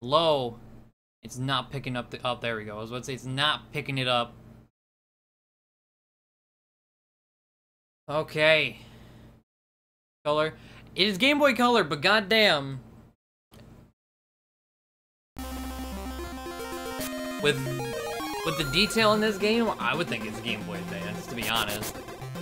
Low. It's not picking up the... Oh, there we go. I was about to say it's not picking it up. Okay. Color. It is Game Boy Color, but goddamn. With the detail in this game, I would think it's Game Boy Advance, to be honest.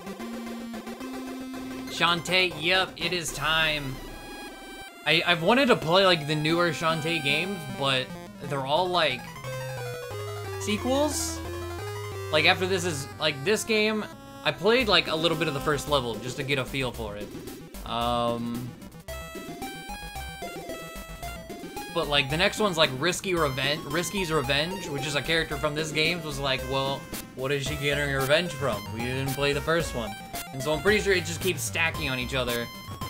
Shantae, yep, it is time. I've wanted to play, like, the newer Shantae games, but they're all, like, sequels. Like, after this is, like, this game, I played, like, a little bit of the first level just to get a feel for it. But, like, the next one's, like, Risky's Revenge, which is a character from this game, was like, well, what is she getting her revenge from? We didn't play the first one. And so I'm pretty sure it just keeps stacking on each other.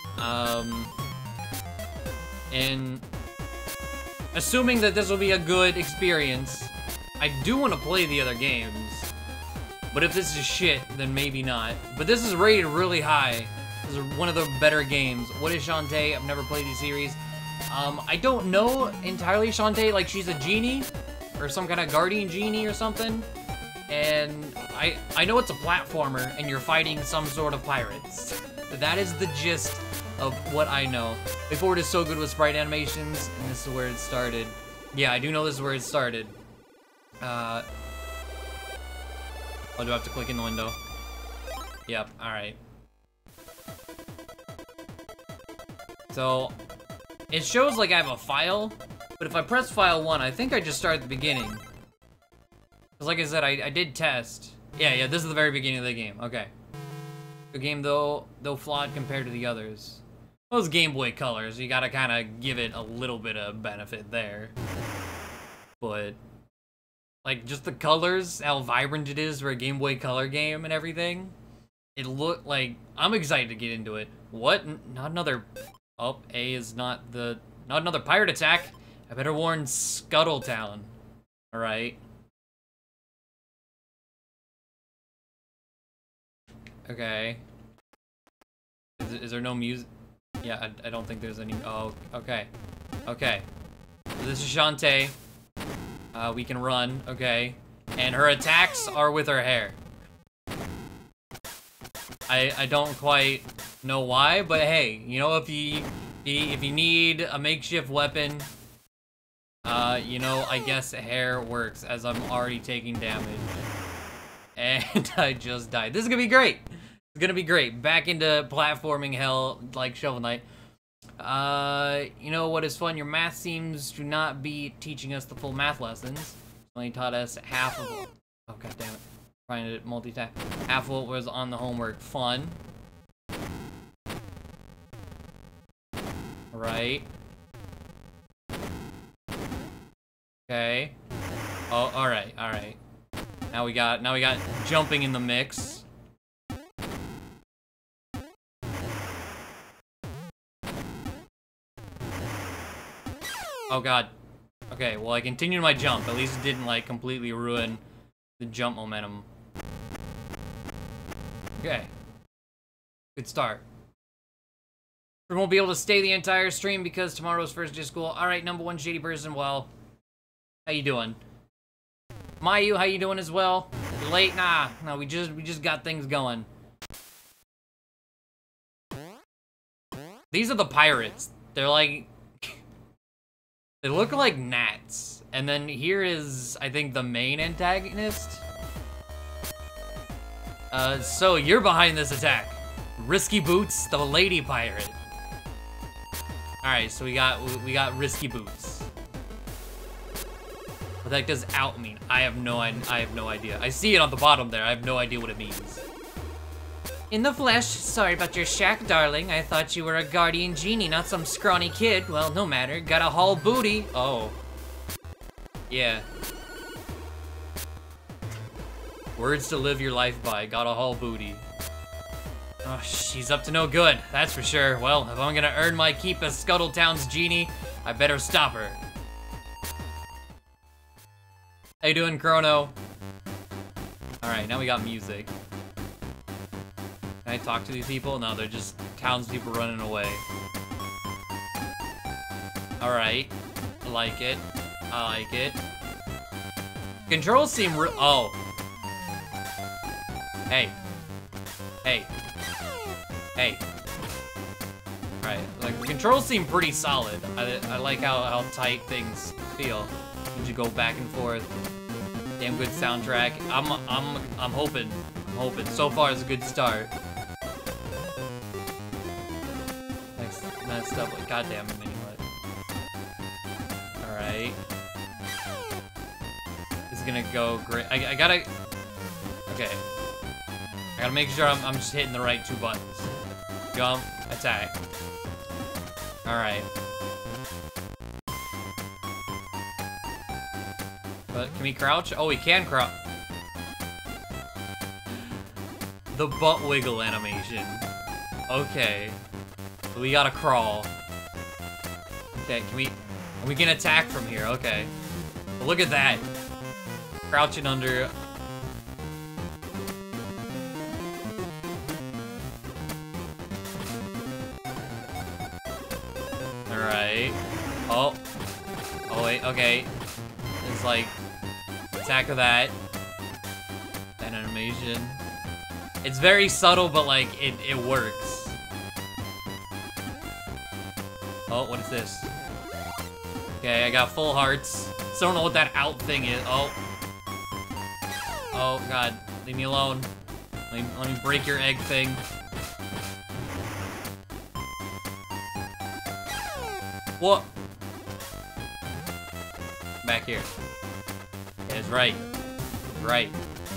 And assuming that this will be a good experience, I do want to play the other games. But if this is shit, then maybe not. But this is rated really high. This is one of the better games. What is Shantae? I've never played these series. I don't know entirely Shantae, like she's a genie, or some kind of guardian genie or something. And I know it's a platformer, and you're fighting some sort of pirates. That is the gist of what I know. Before, it is so good with sprite animations, and this is where it started. Yeah, I do know this is where it started. Oh, do I have to click in the window? Yep, alright. So, it shows like I have a file, but if I press file 1, I think I just start at the beginning. Because like I said, I did test. Yeah, this is the very beginning of the game. Okay. The game, though flawed compared to the others. Those Game Boy Colors, you gotta kind of give it a little bit of benefit there. But, like, just the colors, how vibrant it is for a Game Boy Color game and everything. It looked like... I'm excited to get into it. What? Not another... Oh, A is not another pirate attack. I better warn Scuttletown. Alright. Okay. Is there no music? Yeah, I don't think there's any... Oh, okay. Okay. So this is Shantae. We can run, okay. And her attacks are with her hair. I don't quite know why, but hey, you know, if you need a makeshift weapon, you know, I guess hair works, as I'm already taking damage. And I just died. This is gonna be great. It's gonna be great. Back into platforming hell like Shovel Knight. You know what is fun? Your math seems to not be teaching us the full math lessons. Only taught us half of it. Oh, god damn it. Trying to multitask. Half of what was on the homework. Fun. Right. Okay. Oh, alright, alright. Now we got jumping in the mix. Oh god. Okay, well I continued my jump. At least it didn't like completely ruin the jump momentum. Okay. Good start. We won't be able to stay the entire stream because tomorrow's first day of school. Alright, number one shady person, well, how you doing? Mayu, how you doing as well? You late? Nah, no, we just got things going. These are the pirates. They're like... they look like gnats. And then here is, I think, the main antagonist. So you're behind this attack. Risky Boots, the lady pirate. Alright, so we got Risky Boots. What the heck does out mean? I have no idea. I see it on the bottom there. I have no idea what it means. In the flesh, sorry about your shack, darling. I thought you were a guardian genie, not some scrawny kid. Well, no matter. Got a haul booty. Oh. Yeah. Words to live your life by. Got a haul booty. Oh, she's up to no good, that's for sure. Well, if I'm gonna earn my keep as Scuttletown's genie, I better stop her. How you doing, Chrono? Alright, now we got music. Can I talk to these people? No, they're just townspeople running away. Alright. like it. I like it. Controls seem oh. Hey. Hey. Hey. Alright, like, the controls seem pretty solid. I like how tight things feel. Did you go back and forth? Damn good soundtrack. I'm hoping. I'm hoping. So far, it's a good start. Next up, like, goddamn mini what? Alright. This is gonna go great. I gotta. Okay. I gotta make sure I'm just hitting the right 2 buttons. Jump, attack. Alright. But can we crouch? Oh, we can crouch. The butt wiggle animation. Okay. We gotta crawl. Okay, we can attack from here, okay. But look at that. Crouching under. Alright. Oh. Oh wait, okay. It's like attack of that. That animation. It's very subtle, but like it works. Oh, what is this? Okay, I got full hearts. Still don't know what that out thing is. Oh. Oh god, leave me alone. Let me break your egg thing. What? Back here. Yeah, it's right. Right.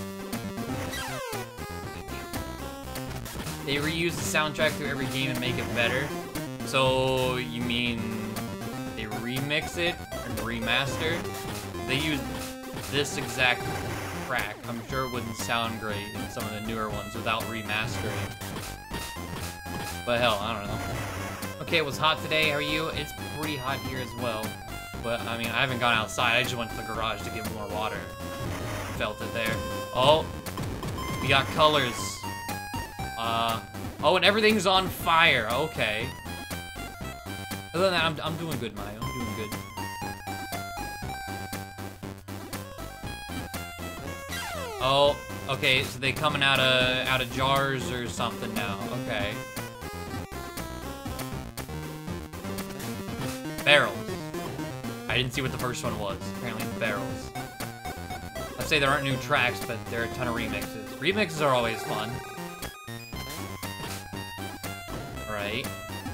They reuse the soundtrack through every game and make it better. So, you mean they remix it and remaster? They use this exact track. I'm sure it wouldn't sound great in some of the newer ones without remastering. But hell, I don't know. Okay, it was hot today. How are you? It's pretty hot here as well. But, I mean, I haven't gone outside. I just went to the garage to get more water. Felt it there. Oh, we got colors. Oh, and everything's on fire. Okay. Other than that, I'm doing good, Maya. I'm doing good. Oh, okay. So they coming out of jars or something now. Okay. Barrels. I didn't see what the first one was. Apparently, barrels. Let's say there aren't new tracks, but there are a ton of remixes. Remixes are always fun. Right.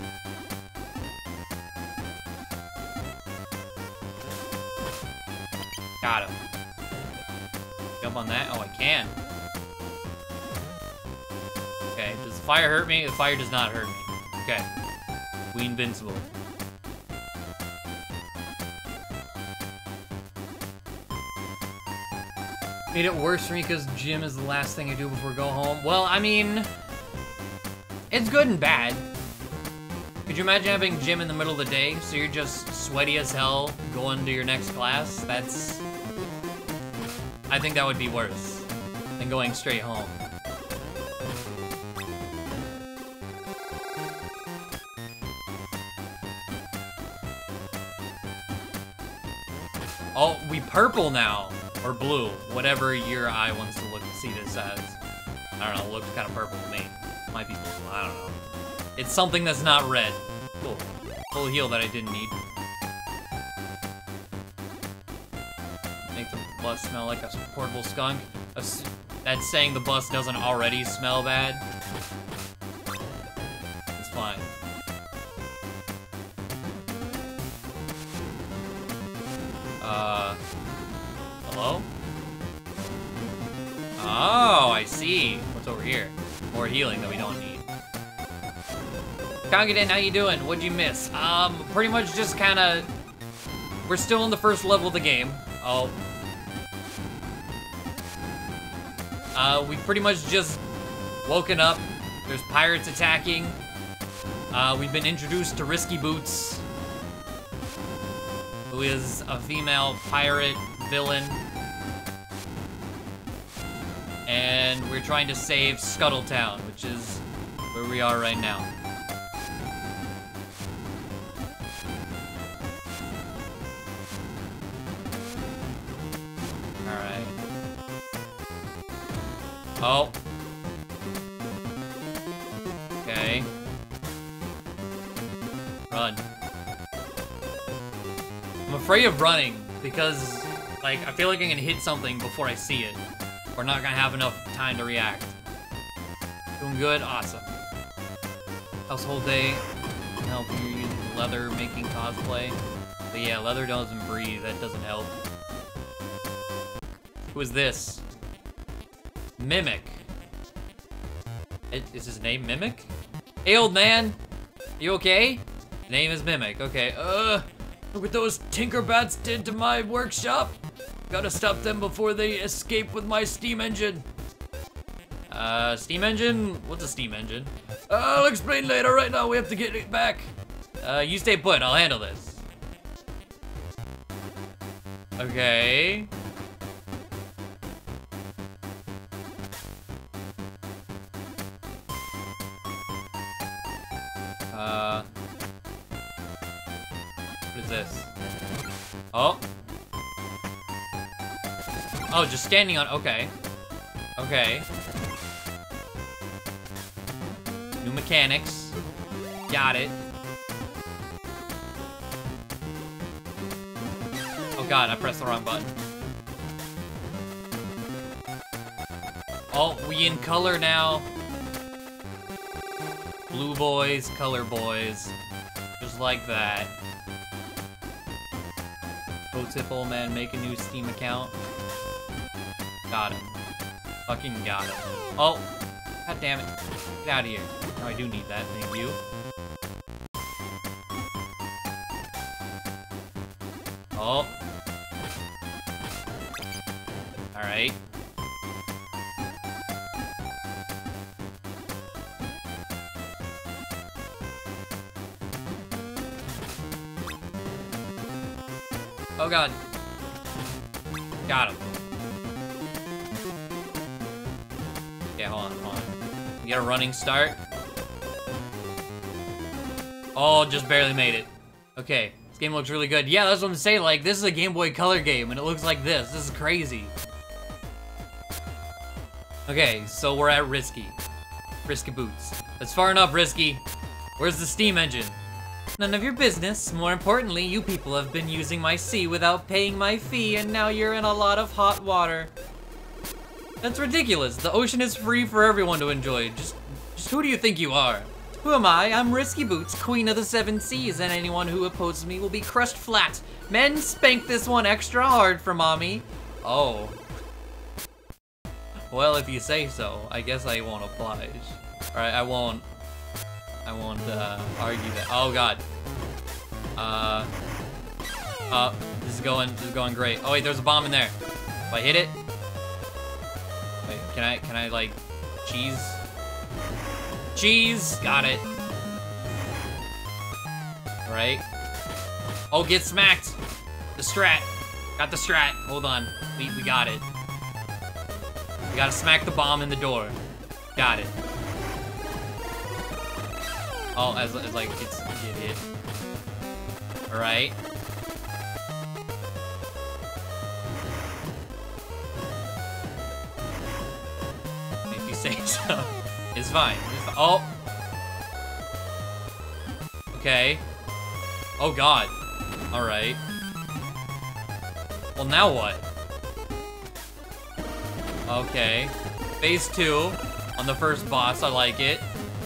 Got him. Jump on that? Oh, I can. Okay, does the fire hurt me? The fire does not hurt me. Okay. We invincible. Made it worse for me because gym is the last thing I do before I go home. Well, I mean, it's good and bad. Could you imagine having gym in the middle of the day, so you're just sweaty as hell going to your next class? That's... I think that would be worse than going straight home. Oh, we purple now. Or blue. Whatever your eye wants to see this as. I don't know, it looks kind of purple to me. Might be blue, I don't know. It's something that's not red. Cool. Full heal that I didn't need. Make the bus smell like a portable skunk. That's saying the bus doesn't already smell bad. It's fine. Hello? Oh, I see. What's over here? More healing that we don't need. Kangiden, how you doing? What'd you miss? Pretty much just kinda... We're still in the first level of the game. Oh. We've pretty much just woken up. There's pirates attacking. We've been introduced to Risky Boots, who is a female pirate villain. And we're trying to save Scuttletown, which is where we are right now. Oh. Okay. Run. I'm afraid of running because, like, I feel like I can hit something before I see it. We're not gonna have enough time to react. Doing good? Awesome. Household day. Help you use leather making cosplay. But yeah, leather doesn't breathe. That doesn't help. Who is this? Mimic. Is his name Mimic? Hey, old man. You okay? Name is Mimic. Okay. Look what those Tinkerbats did to my workshop. Gotta stop them before they escape with my steam engine. Steam engine? What's a steam engine? I'll explain later. Right now, we have to get it back. You stay put. I'll handle this. Okay. What is this? Oh. Oh, just standing on, okay. Okay. New mechanics. Got it. Oh god, I pressed the wrong button. Oh, we in color now. Blue boys, color boys. Just like that. Go tip old man, make a new Steam account. Got him. Fucking got him. Oh, god damn it. Get out of here. No, I do need that, thank you. Oh. Alright. Oh god. Got him. Okay, hold on. Get a running start. Oh, just barely made it. Okay, this game looks really good. Yeah, that's what I'm saying, like, this is a Game Boy Color game, and it looks like this. This is crazy. Okay, so we're at Risky. Risky Boots. That's far enough, Risky. Where's the steam engine? None of your business. More importantly, you people have been using my sea without paying my fee, and now you're in a lot of hot water. That's ridiculous. The ocean is free for everyone to enjoy. Just who do you think you are? Who am I? I'm Risky Boots, Queen of the Seven Seas, and anyone who opposes me will be crushed flat. Men, spank this one extra hard for mommy. Oh. Well, if you say so, I guess I won't oblige. Alright, I won't argue that. Oh god. This is going great. Oh wait, there's a bomb in there. If I hit it? Wait, can I like cheese? Cheese! Got it. Alright. Oh, get smacked! The strat. Got the strat. Hold on. We got it. We gotta smack the bomb in the door. Got it. Oh, as like it's get hit. Alright. If you say so. It's fine. Oh. Okay. Oh god. Alright. Well, now what? Okay. Phase 2 on the first boss. I like it.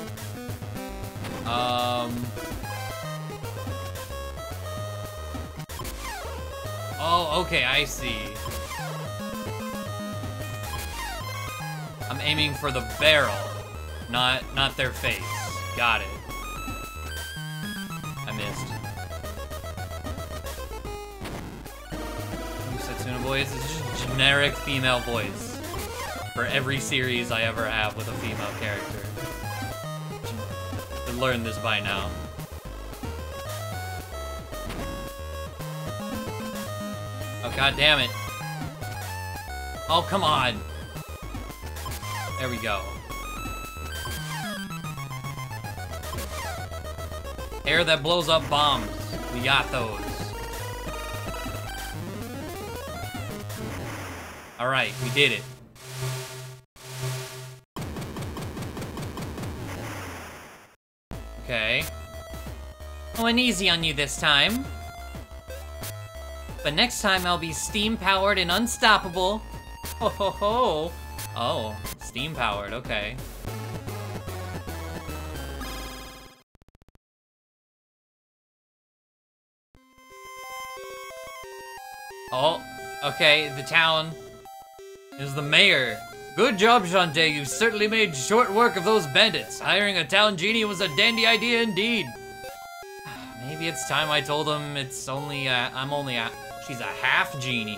Oh, okay, I see. I'm aiming for the barrel, not their face. Got it. I missed. Setsuna voice is just generic female voice for every series I ever have with a female character. Should learn this by now. Oh, god damn it. Oh, come on. There we go. Air that blows up bombs. We got those. Alright, we did it. Going easy on you this time. But next time I'll be steam-powered and unstoppable. Ho ho ho. Oh, steam-powered, okay. Oh, okay, the town is the mayor. Good job, Shantae. You certainly made short work of those bandits. Hiring a town genie was a dandy idea indeed. Maybe it's time I told him it's only, she's a half-genie.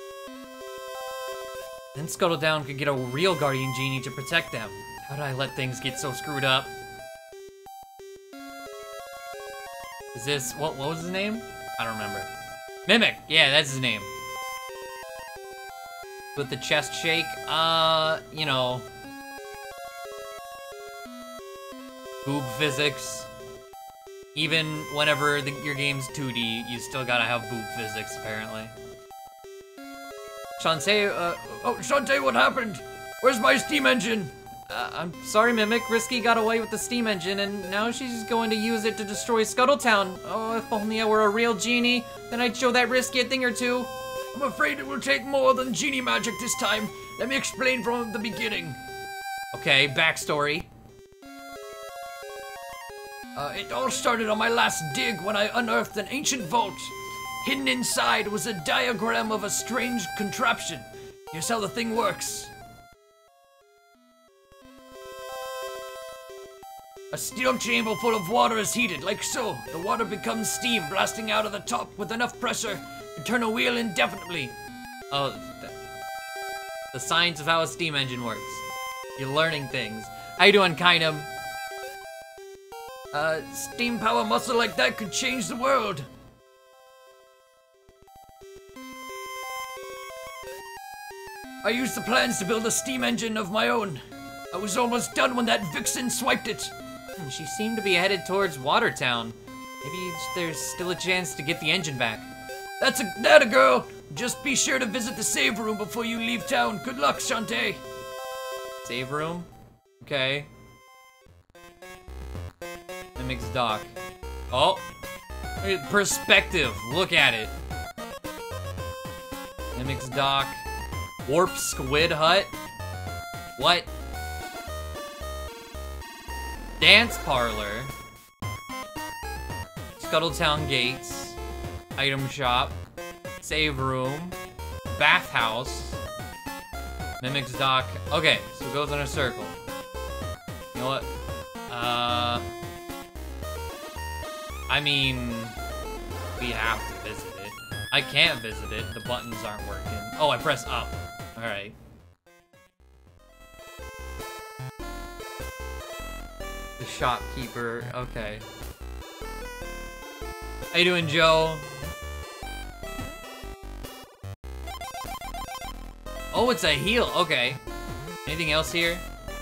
Then Scuttletown could get a real guardian genie to protect them. How did I let things get so screwed up? Is this, what was his name? I don't remember. Mimic, yeah, that's his name. With the chest shake, you know. Boob physics. Even whenever your game's 2D, you still gotta have boob physics, apparently. Shantae, oh, Shantae, what happened? Where's my steam engine? I'm sorry, Mimic. Risky got away with the steam engine, and now she's going to use it to destroy Scuttletown. Oh, if only I were a real genie, then I'd show that Risky a thing or two. I'm afraid it will take more than genie magic this time. Let me explain from the beginning. Okay, backstory. It all started on my last dig when I unearthed an ancient vault. Hidden inside was a diagram of a strange contraption. Here's how the thing works. A steel chamber full of water is heated, like so. The water becomes steam, blasting out of the top with enough pressure to turn a wheel indefinitely. Oh, the science of how a steam engine works. You're learning things. How you doing, Kinem? Steam power muscle like that could change the world. I used the plans to build a steam engine of my own. I was almost done when that vixen swiped it. She seemed to be headed towards Watertown. Maybe there's still a chance to get the engine back. That's a girl. Just be sure to visit the save room before you leave town. Good luck, Shantae. Save room? Okay. Mimic's dock. Oh! Perspective. Look at it. Mimic's dock. Warp Squid Hut? What? Dance Parlor. Scuttletown Gates. Item Shop. Save Room. Bathhouse. Mimic's Dock. Okay, so it goes in a circle. You know what? I mean, we have to visit it. I can't visit it. The buttons aren't working. Oh, I press up. Alright. The shopkeeper. Okay. How you doing, Joe? Oh, it's a heal. Okay. Anything else here?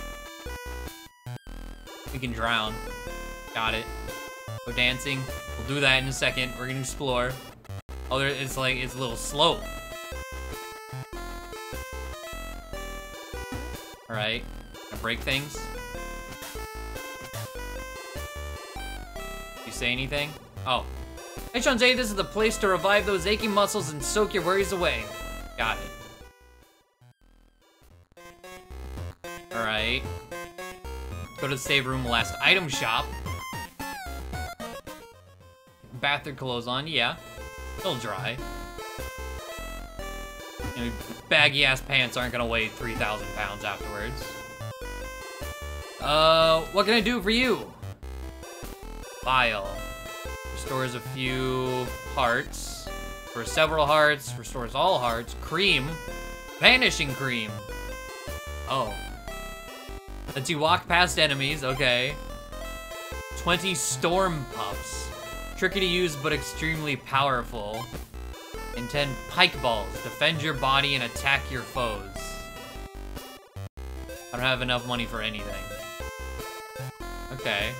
We can drown. Got it. Go dancing. We'll do that in a second. We're gonna explore. Oh, it's like, it's a little slow. Alright. Gonna break things. You say anything? Oh. Hey, Shantae, this is the place to revive those aching muscles and soak your worries away. Got it. Alright. Go to the save room, last item shop. Bath or clothes on, yeah. Still dry. And baggy ass pants aren't gonna weigh 3,000 pounds afterwards. What can I do for you? File. Restores a few hearts. For several hearts, restores all hearts. Cream. Vanishing cream. Oh. Lets you walk past enemies, okay. 20 storm puffs. Tricky to use, but extremely powerful. And 10 pike balls. Defend your body and attack your foes. I don't have enough money for anything. Okay.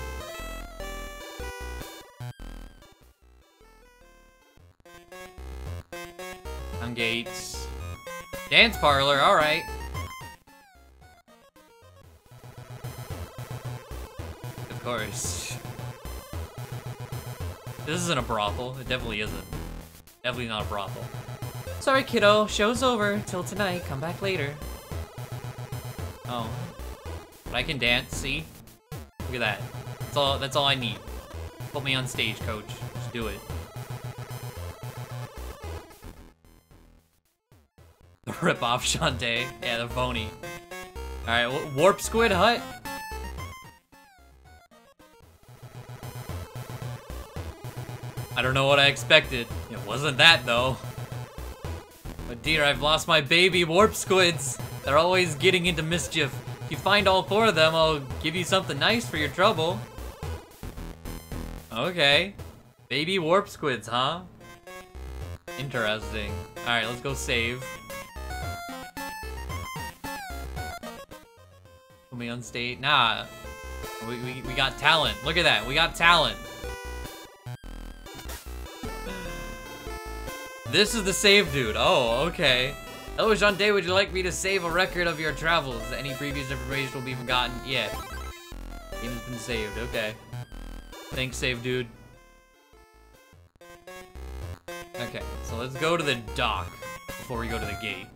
On gates. Dance parlor, alright. Of course. This isn't a brothel. It definitely isn't. Definitely not a brothel. Sorry, kiddo. Show's over. Till tonight. Come back later. Oh. But I can dance, see? Look at that. That's all I need. Put me on stage, coach. Just do it. The rip-off Shantae. Yeah, the phony. Alright, Warp Squid Hut? I don't know what I expected. It wasn't that, though. But dear, I've lost my baby Warp Squids. They're always getting into mischief. If you find all 4 of them, I'll give you something nice for your trouble. Okay. Baby Warp Squids, huh? Interesting. Alright, let's go save. Put me on stage. Nah. We got talent. Look at that. We got talent. This is the save dude. Oh, okay. Hello, Shantae. Would you like me to save a record of your travels? Any previous information will be forgotten. Yeah. Game has been saved. Okay. Thanks, save dude. Okay, so let's go to the dock before we go to the gate.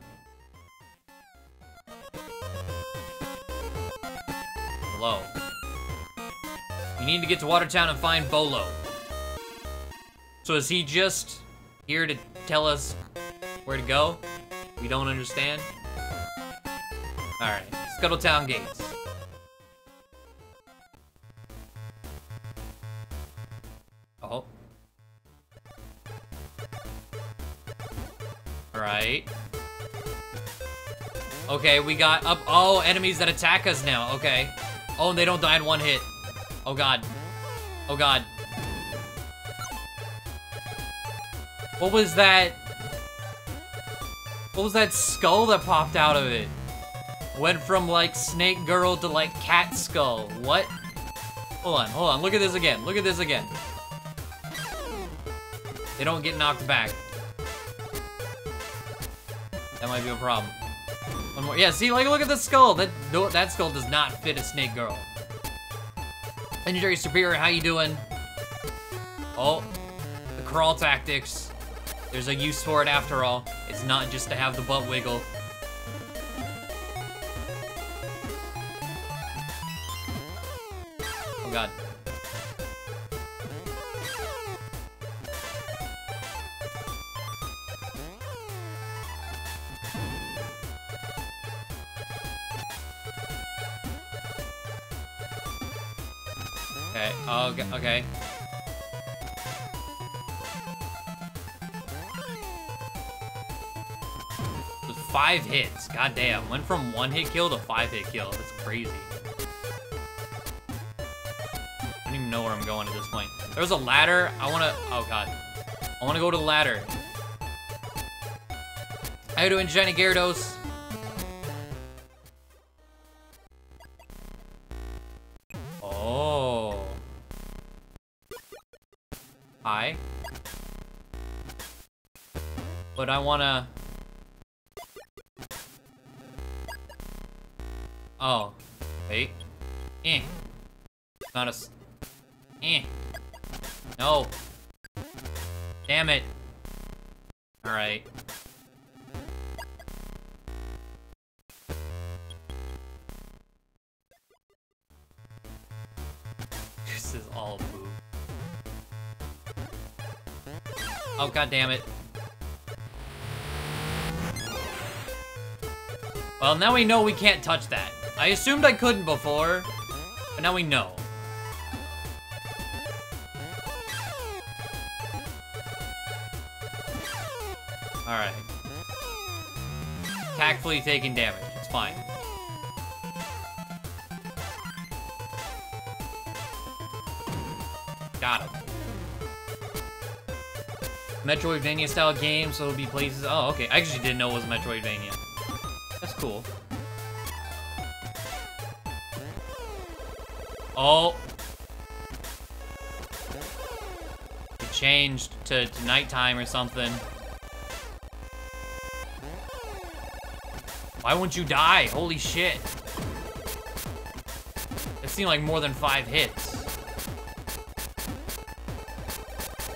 Hello. You need to get to Watertown and find Bolo. So is he just here to tell us where to go? We don't understand? Alright, Scuttletown gates. Oh. Alright. Okay, we got up. Oh, enemies that attack us now. Okay. Oh, and they don't die in 1 hit. Oh, God. Oh, God. What was that? What was that skull that popped out of it? Went from, like, snake girl to, like, cat skull. What? Hold on. Look at this again. Look at this again. They don't get knocked back. That might be a problem. One more. Yeah, see, like, look at the skull. That skull does not fit a snake girl. Legendary Superior, how you doing? Oh, the crawl tactics. There's a use for it after all. It's not just to have the butt wiggle. Oh, God. Okay, oh, okay. It was 5 hits, goddamn. Went from 1 hit kill to 5 hit kill, that's crazy. I don't even know where I'm going at this point. There's a ladder, oh God. I wanna go to the ladder. How you doing, Shiny Gyarados? Oh. Hi. But I wanna... Oh. Wait. Not a... No. Damn it. Alright. This is all boo. Oh, God damn it. Well, now we know we can't touch that. I assumed I couldn't before, but now we know. Alright. Tactfully taking damage. It's fine. Got him. Metroidvania style game, so it'll be places. Oh, okay. I actually didn't know it was Metroidvania. That's cool. Oh. It changed to nighttime or something. Why won't you die? Holy shit. It seemed like more than 5 hits.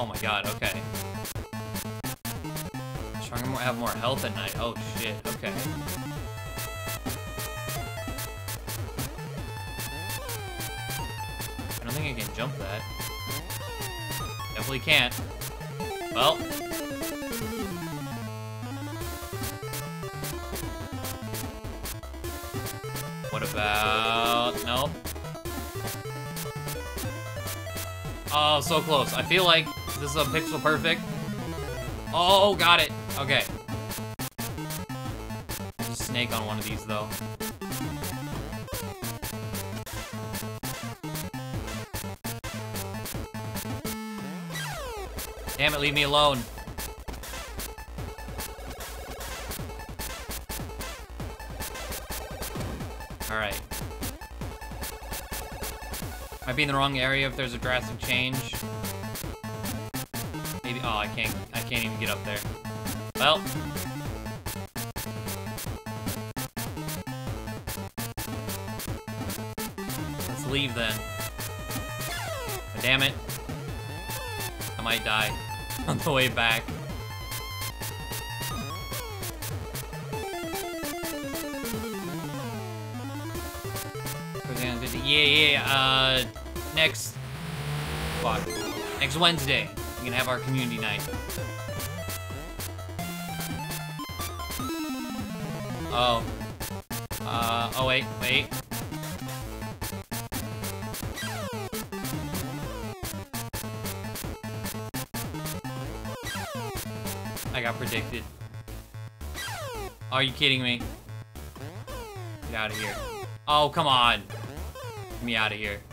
Oh my god, okay. Trying to have more health at night. Oh shit, okay. I don't think I can jump that. Definitely can't. Well. What about... Nope. Oh, so close. I feel like this is a pixel perfect. Oh, got it. Okay. There's a snake on one of these, though. Damn it, leave me alone. Alright. Might be in the wrong area if there's a drastic change. Maybe, oh, I can't even get up there. Well. Let's leave then. But damn it. I might die on the way back. Yeah, next Wednesday, we're gonna have our community night. Oh. Oh wait. I got predicted. Are you kidding me? Get out of here. Oh, come on. Get me out of here.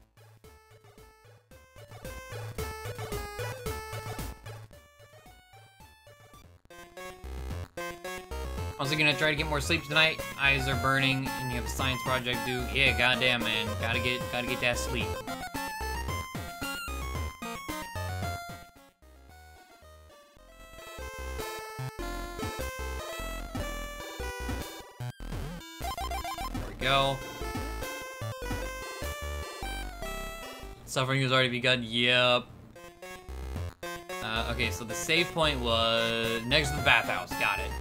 Also gonna try to get more sleep tonight. Eyes are burning and you have a science project due. Yeah, goddamn man. Gotta get that sleep. There we go. Suffering has already begun. Yep. Okay, so the save point was next to the bathhouse. Got it.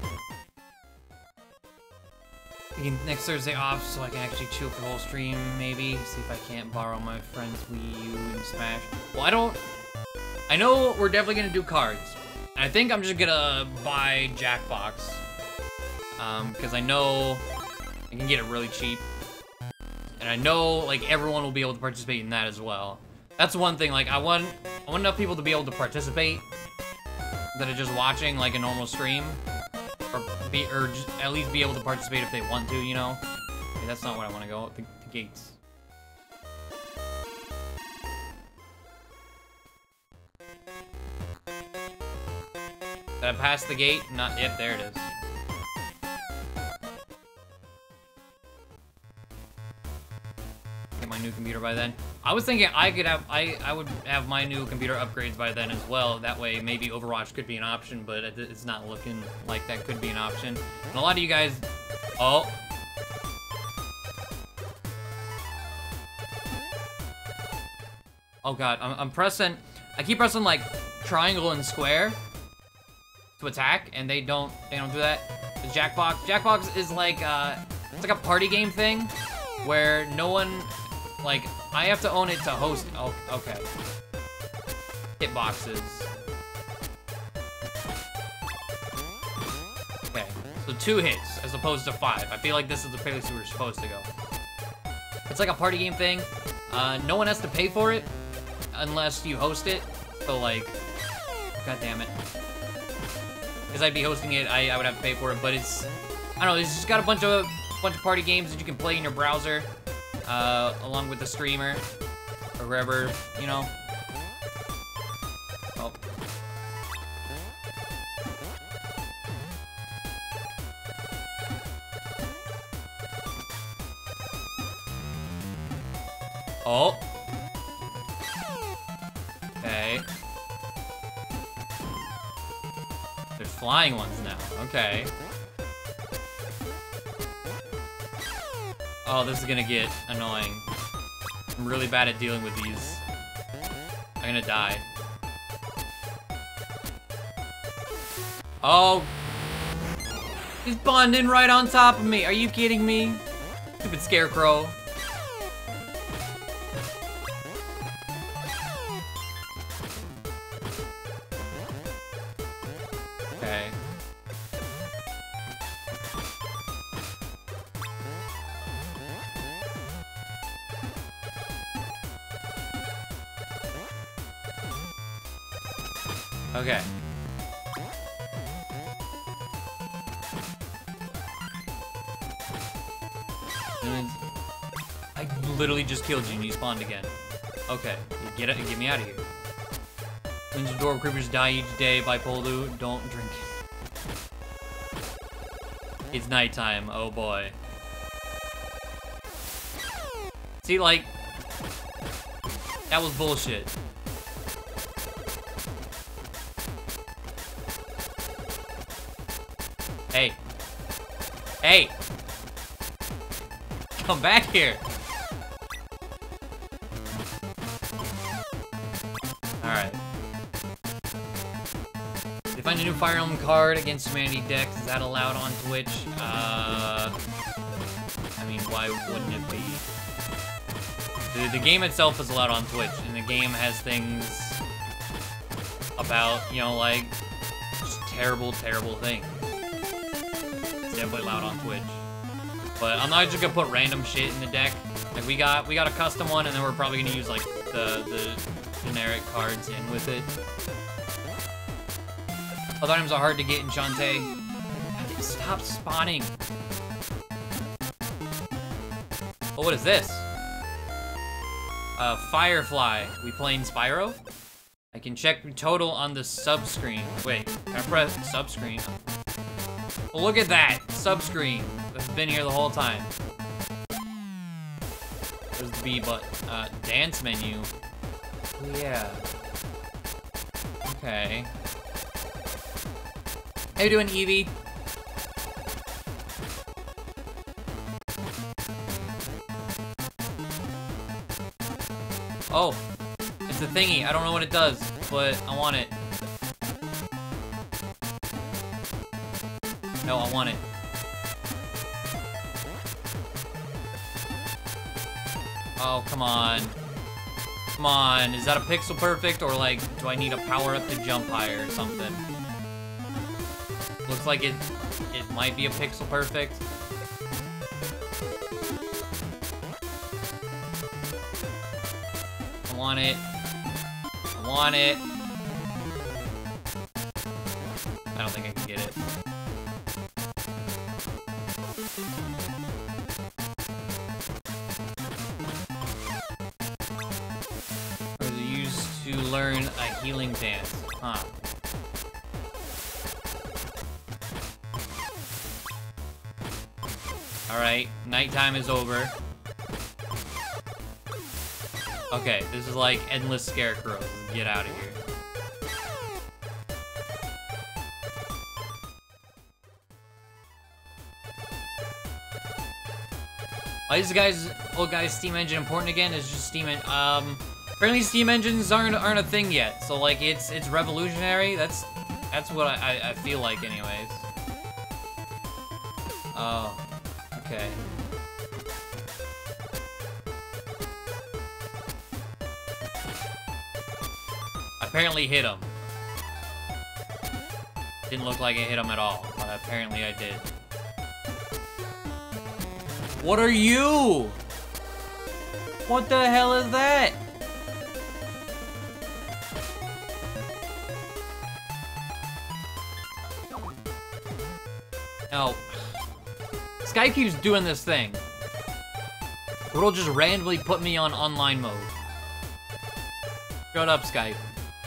Next Thursday off so I can actually chill for the whole stream, maybe. See if I can't borrow my friend's Wii U and Smash. Well, I know we're definitely gonna do cards. I think I'm just gonna buy Jackbox. Because I know I can get it really cheap. And I know, like, everyone will be able to participate in that as well. That's one thing, like, I want enough people to be able to participate that are just watching, like, a normal stream. Or just at least be able to participate if they want to, you know? Okay, that's not where I want to go. The gates. Did I pass the gate? Not yet. There it is. Get my new computer by then. I was thinking I would have my new computer upgrades by then as well. That way, maybe Overwatch could be an option, but it's not looking like that could be an option. And a lot of you guys, oh. Oh god, I'm pressing, I keep pressing like triangle and square to attack, and they don't do that. The Jackbox is like, it's like a party game thing where no one, like, I have to own it to host. Oh, okay. Hitboxes. Okay, so 2 hits as opposed to 5. I feel like this is the place we were supposed to go. It's like a party game thing. No one has to pay for it unless you host it. So like, god damn it. Because I'd be hosting it, I would have to pay for it. But it's, I don't know. It's just got a bunch of party games that you can play in your browser. Along with the streamer, or wherever, you know. Oh. Oh. Okay. There's flying ones now. Okay. Oh, this is gonna get annoying. I'm really bad at dealing with these. I'm gonna die. Oh. He's bonding right on top of me. Are you kidding me? Stupid scarecrow. Okay. Okay. I literally just killed you and you spawned again. Okay, get it and get me out of here. When your dwarf creepers die each day by poledoo, don't drink it. It's nighttime, oh boy. See, like, that was bullshit. Hey. Hey! Come back here! Alright. They find a new Fire Emblem card against Humanity decks. Is that allowed on Twitch? I mean, why wouldn't it be? The game itself is allowed on Twitch, and the game has things about, you know, like, just terrible, terrible things. It's definitely allowed on Twitch. But I'm not just gonna put random shit in the deck. Like, we got a custom one, and then we're probably gonna use, like, the generic cards in with it. Other items are hard to get in Shantae. Stop spawning. Oh, what is this? Firefly. We playing Spyro? I can check total on the sub-screen. Wait, can I press sub-screen? Well, look at that! Sub-screen. That's been here the whole time. There's the B button. Dance menu. Oh, yeah. Okay. How you doing, Evie? Oh, it's a thingy. I don't know what it does, but I want it. No, I want it. Oh, come on. Come on. Is that a pixel perfect, or like, do I need a power up to jump higher or something? Looks like it might be a pixel perfect. I want it. I want it. I don't think I can get it. I was used to learn a healing dance. Huh. Alright, nighttime is over. Okay, this is like endless scarecrows. Get out of here. Why is guys Steam Engine important again? It's just Steam apparently Steam engines aren't a thing yet. So like it's revolutionary. That's what I feel like anyways. Oh. Okay. Apparently hit him. Didn't look like it hit him at all, but apparently I did. What are you? What the hell is that? No. Skype keeps doing this thing. It'll just randomly put me on online mode. Shut up, Skype.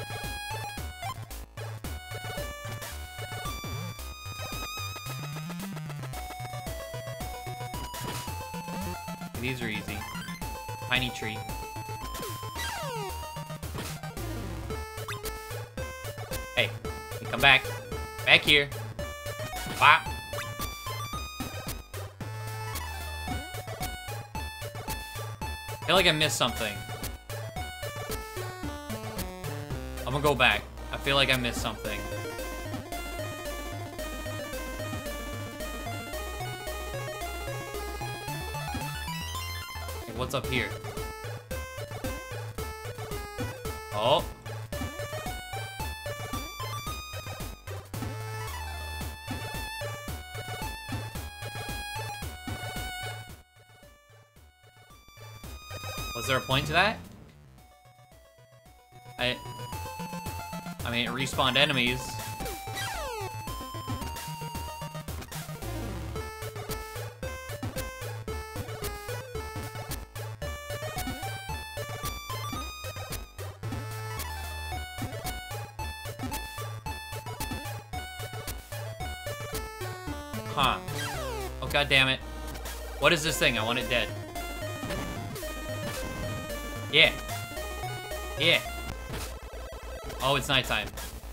These are easy. Tiny tree. Hey, come back. Back here. Wow. I feel like I missed something. I'm gonna go back. I feel like I missed something. Like, what's up here? Oh. Was there a point to that? I mean, it respawned enemies. Huh. Oh, god damn it. What is this thing? I want it dead. Yeah. Yeah. Oh, it's nighttime.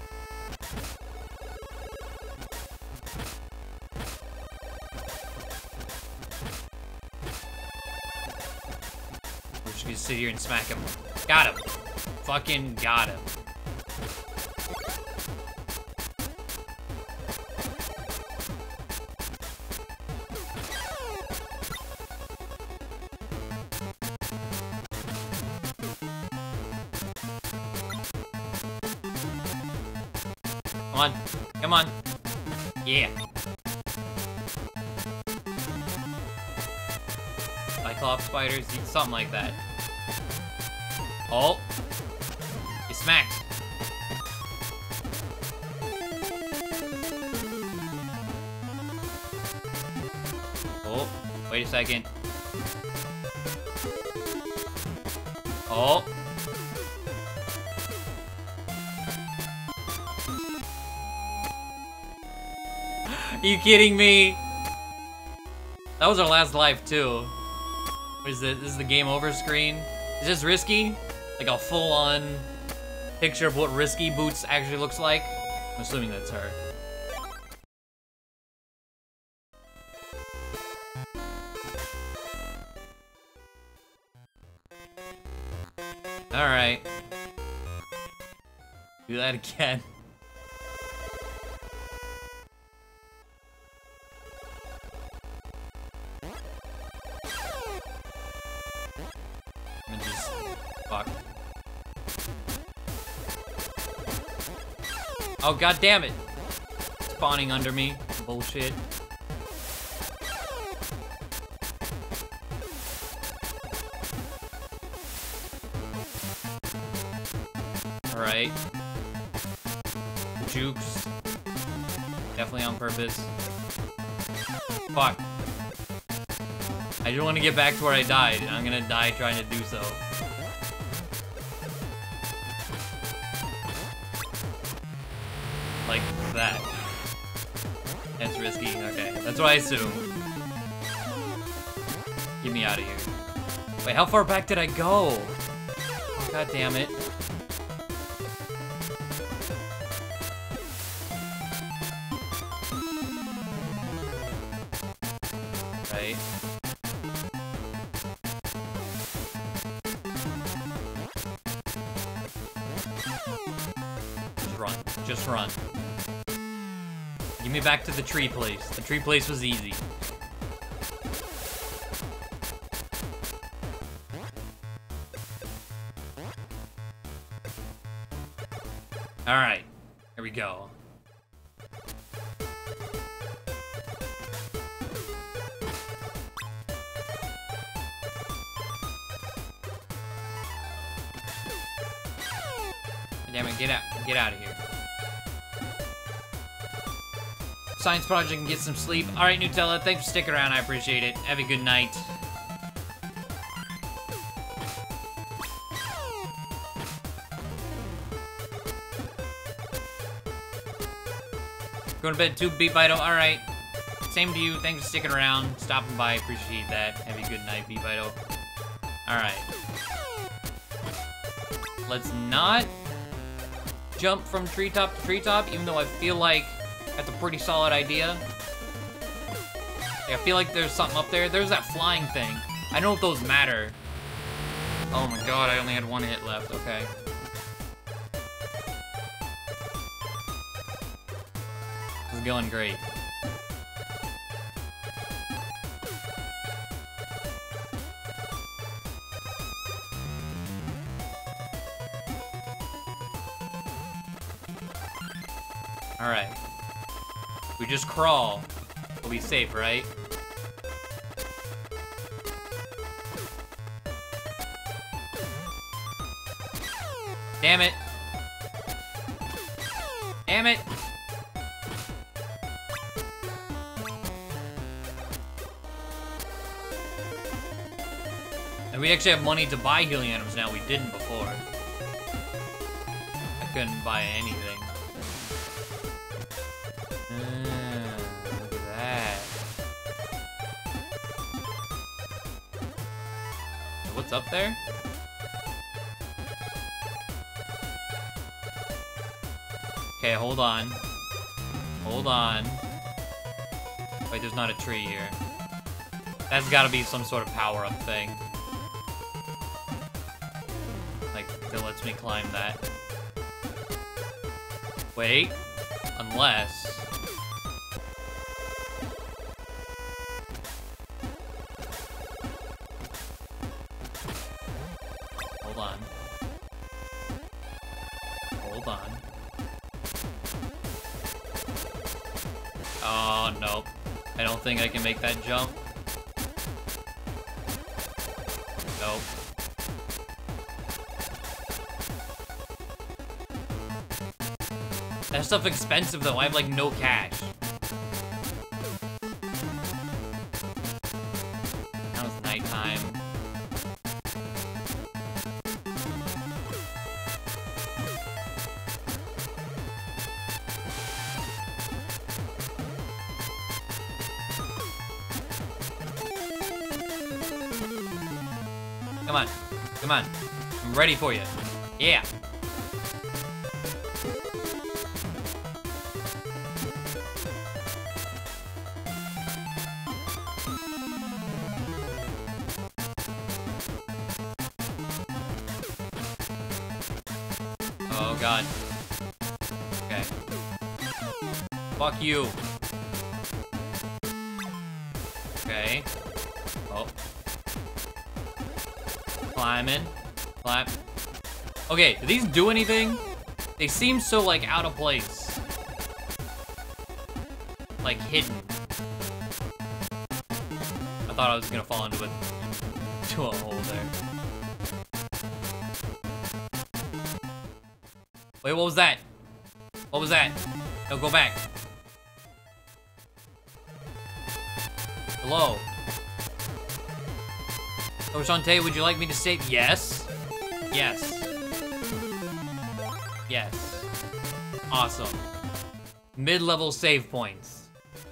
We're just gonna sit here and smack him. Got him. Fucking got him. Come on. Come on. Yeah. Cyclops spiders, something like that. Oh. You smacked. Oh. Wait a second. Oh. Are you kidding me? That was our last life, too. What is this? This is the game over screen. Is this risky? Like a full-on picture of what risky boots actually looks like? I'm assuming that's her. Alright. Do that again. Fuck. Oh, god damn it! Spawning under me. Bullshit. Alright. Jukes. Definitely on purpose. Fuck. I just want to get back to where I died, and I'm gonna die trying to do so. Like that. That's risky. Okay, that's what I assume. Get me out of here. Wait, how far back did I go? Oh, god damn it. Right. Just run. Just run. Give me back to the tree place. The tree place was easy. Alright. Here we go. Damn it, get out of here. Science project and get some sleep. Alright, Nutella, thanks for sticking around, I appreciate it. Have a good night. Going to bed too, Beatbito. Alright. Same to you, thanks for sticking around, stopping by, appreciate that. Have a good night, Beatbito. Alright. Let's not jump from treetop to treetop, even though I feel like that's a pretty solid idea. I feel like there's something up there. There's that flying thing. I don't know if those matter. Oh my god, I only had one hit left. Okay. This is going great. Alright. We just crawl. We'll be safe, right? Damn it. Damn it. And we actually have money to buy healing items now. We didn't before. I couldn't buy anything. Look at that. What's up there? Okay, hold on. Hold on. Wait, there's not a tree here. That's gotta be some sort of power-up thing. Like, that lets me climb that. Wait. Unless... Hold on. Hold on. Oh, nope. I don't think I can make that jump. Nope. That stuff's expensive, though. I have, like, no cash. Now it's nighttime. Come on. Come on. I'm ready for you. Yeah. Oh, God. Okay. Fuck you. Okay. Oh. Climbing. Climb. Okay, do these do anything? They seem so, like, out of place. Like, hidden. I thought I was gonna fall into a hole there. Wait, what was that? What was that? No, go back. Hello? Oh, Shantae, would you like me to save? Yes. Yes. Yes. Awesome. Mid-level save points.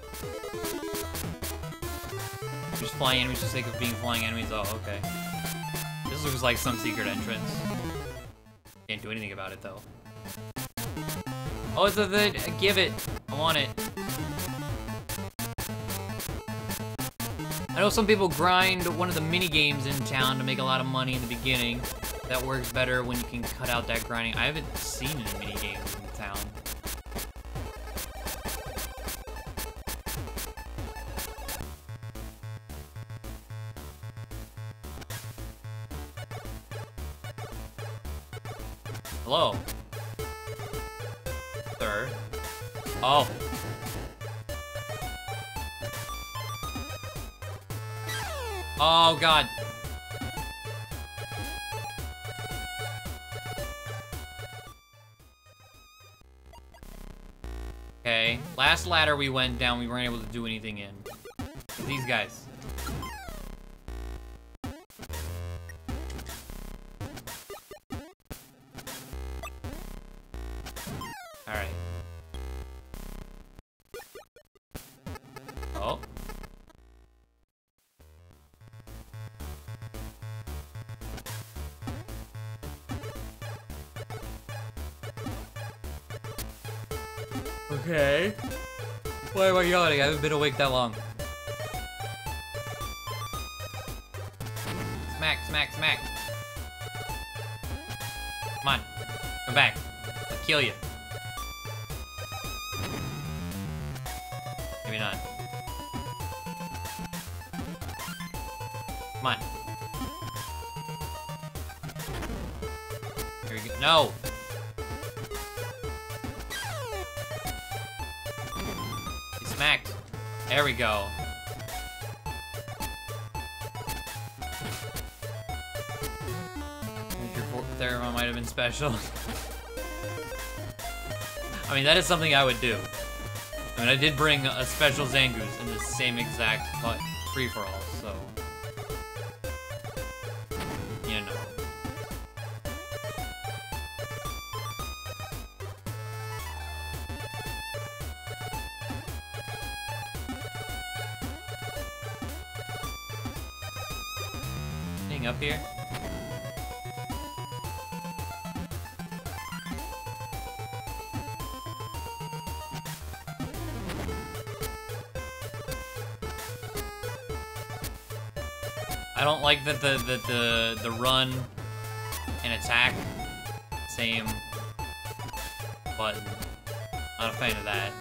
Just flying enemies for the sake of being flying enemies. Oh, okay. This looks like some secret entrance. Can't do anything about it, though. Oh, it's a thing. Give it. I want it. I know some people grind one of the mini games in town to make a lot of money in the beginning. That works better when you can cut out that grinding. I haven't seen any mini games in town. Hello. Sir. Oh. Oh, God. Okay. Last ladder we went down, we weren't able to do anything in. These guys. Alright. Oh. Okay. Why am I yawning? I haven't been awake that long. Smack, smack, smack. Come on. Come back. I'll kill you. Maybe not. Come on. Here we go. No! There we go. There one might have been special. I mean, that is something I would do. I mean, I did bring a special Zangoose in the same exact free-for-all, so... You know. Anything up here? I don't like that the run and attack same button. Not a fan of that.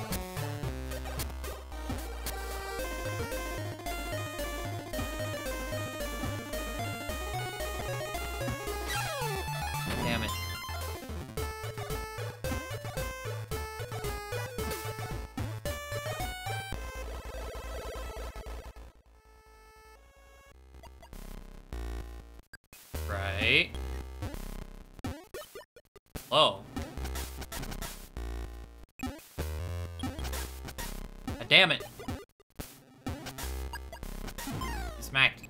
Damn it. Right. Oh. Damn it. Smacked.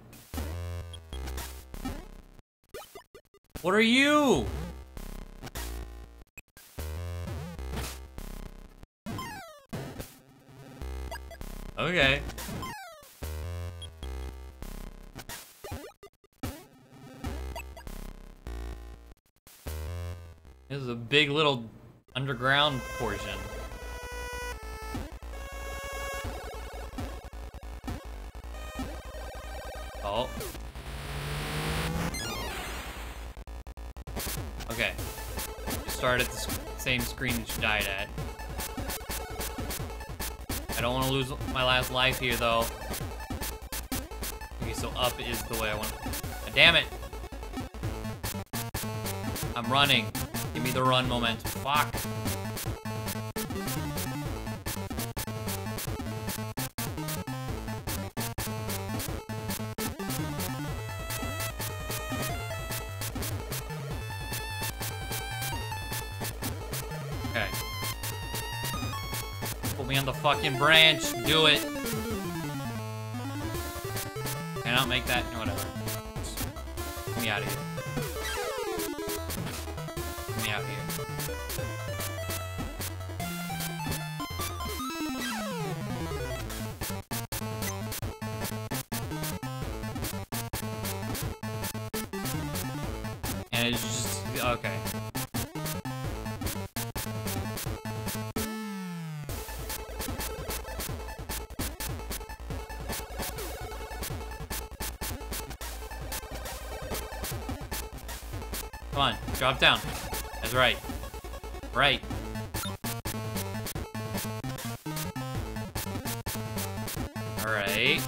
What are you? Okay. This is a big little underground portion. Oh. Okay. You start at the same screen that you died at. I don't want to lose my last life here, though. Okay, so up is the way I want. Damn it! I'm running. Give me the run momentum. Fuck. Okay. Put me on the fucking branch. Do it. Cannot make that. Whatever. Get me out of here. Out here. And it's just okay. Come on, drop down. That's right. Right. Alright.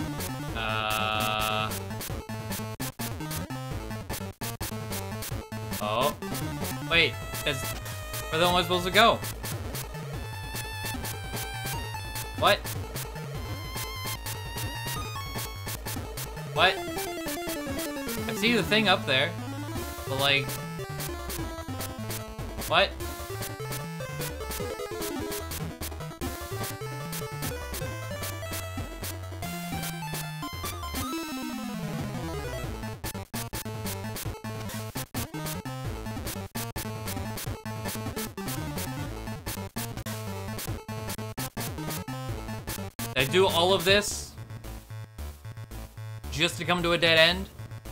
Oh. Wait, that's... Where the hell am I supposed to go? What? What? I see the thing up there. But like... What? I do all of this just to come to a dead end?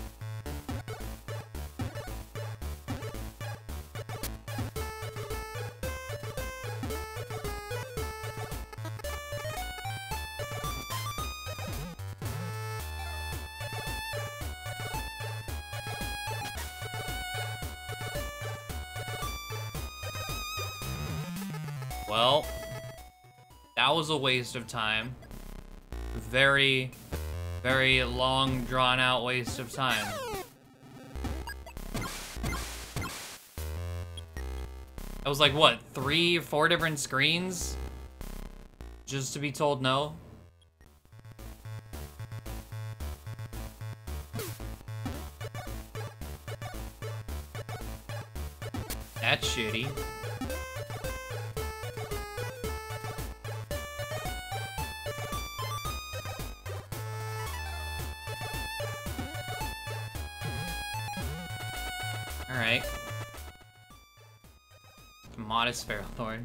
Well, that was a waste of time. Very, very long, drawn-out waste of time. That was like, what, 3 or 4 different screens? Just to be told no? That's shitty. Alright. Modest Feral Thorn.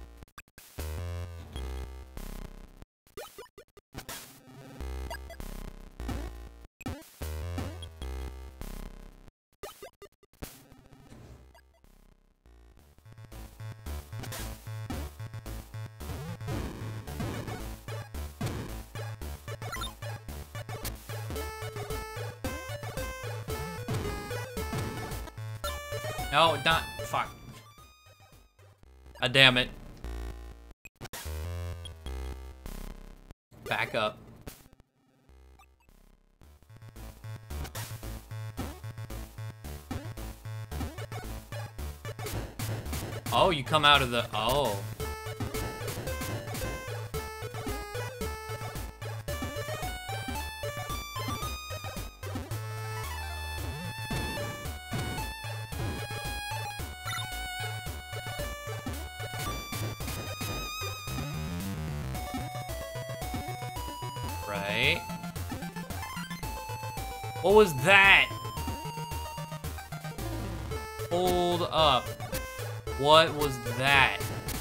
No, not. Fuck. Ah, damn it. Back up. Oh, you come out of the. Oh. Right. What was that? Hold up. What was that?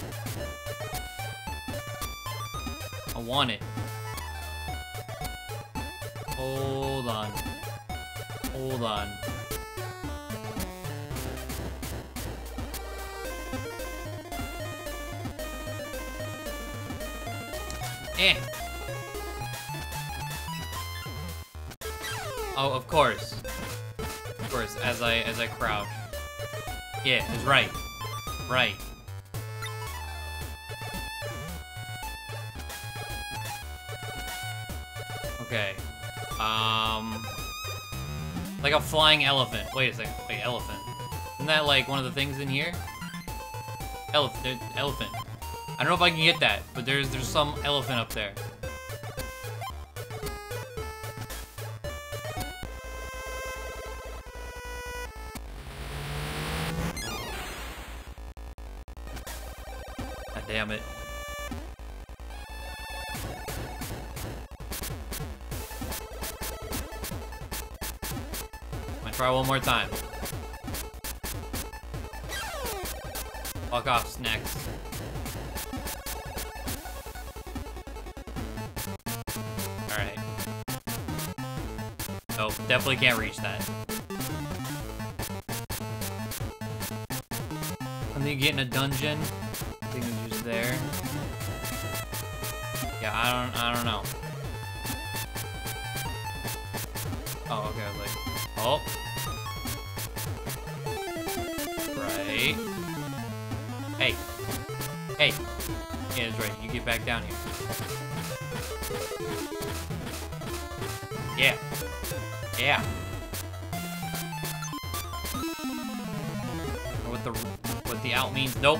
I want it. Hold on. Hold on. Eh. Oh, of course. Of course, as I crouch. Yeah, it's right. Right. Okay. Like a flying elephant. Wait a second. Wait, elephant. Isn't that like one of the things in here? Elephant. Elephant. I don't know if I can get that, but there's some elephant up there. God damn it. I'm gonna try one more time. Fuck off, snacks. Alright. Oh, definitely can't reach that. I think you get in a dungeon. I think it's just there. Yeah, I don't know. Oh, okay, I was like, oh. Right. Hey. Hey. Yeah, that's right. You get back down here. Yeah. Yeah. What the out means? Nope.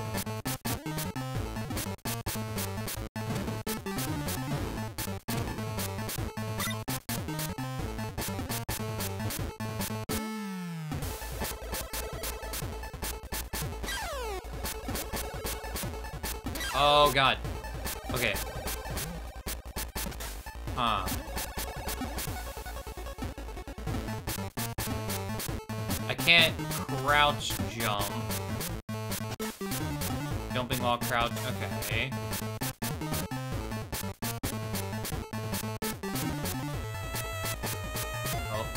Oh god. Okay. Huh. I can't crouch jump. Jumping while crouch. Okay. Oh.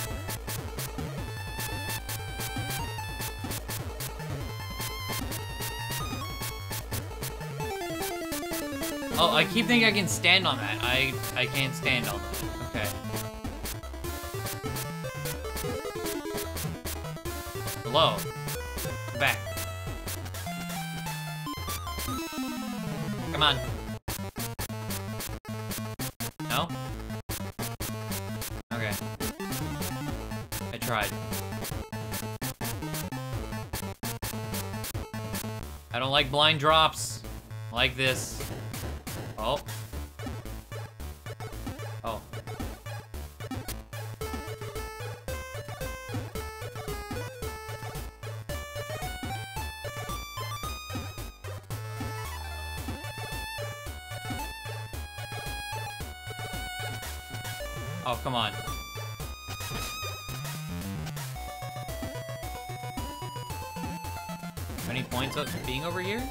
Oh, I keep thinking I can stand on that. I can't stand on that. Okay. Hello. Back. Come on. No? Okay. I tried. I don't like blind drops. I like this. Oh. Oh. Oh, come on. Any points up being over here?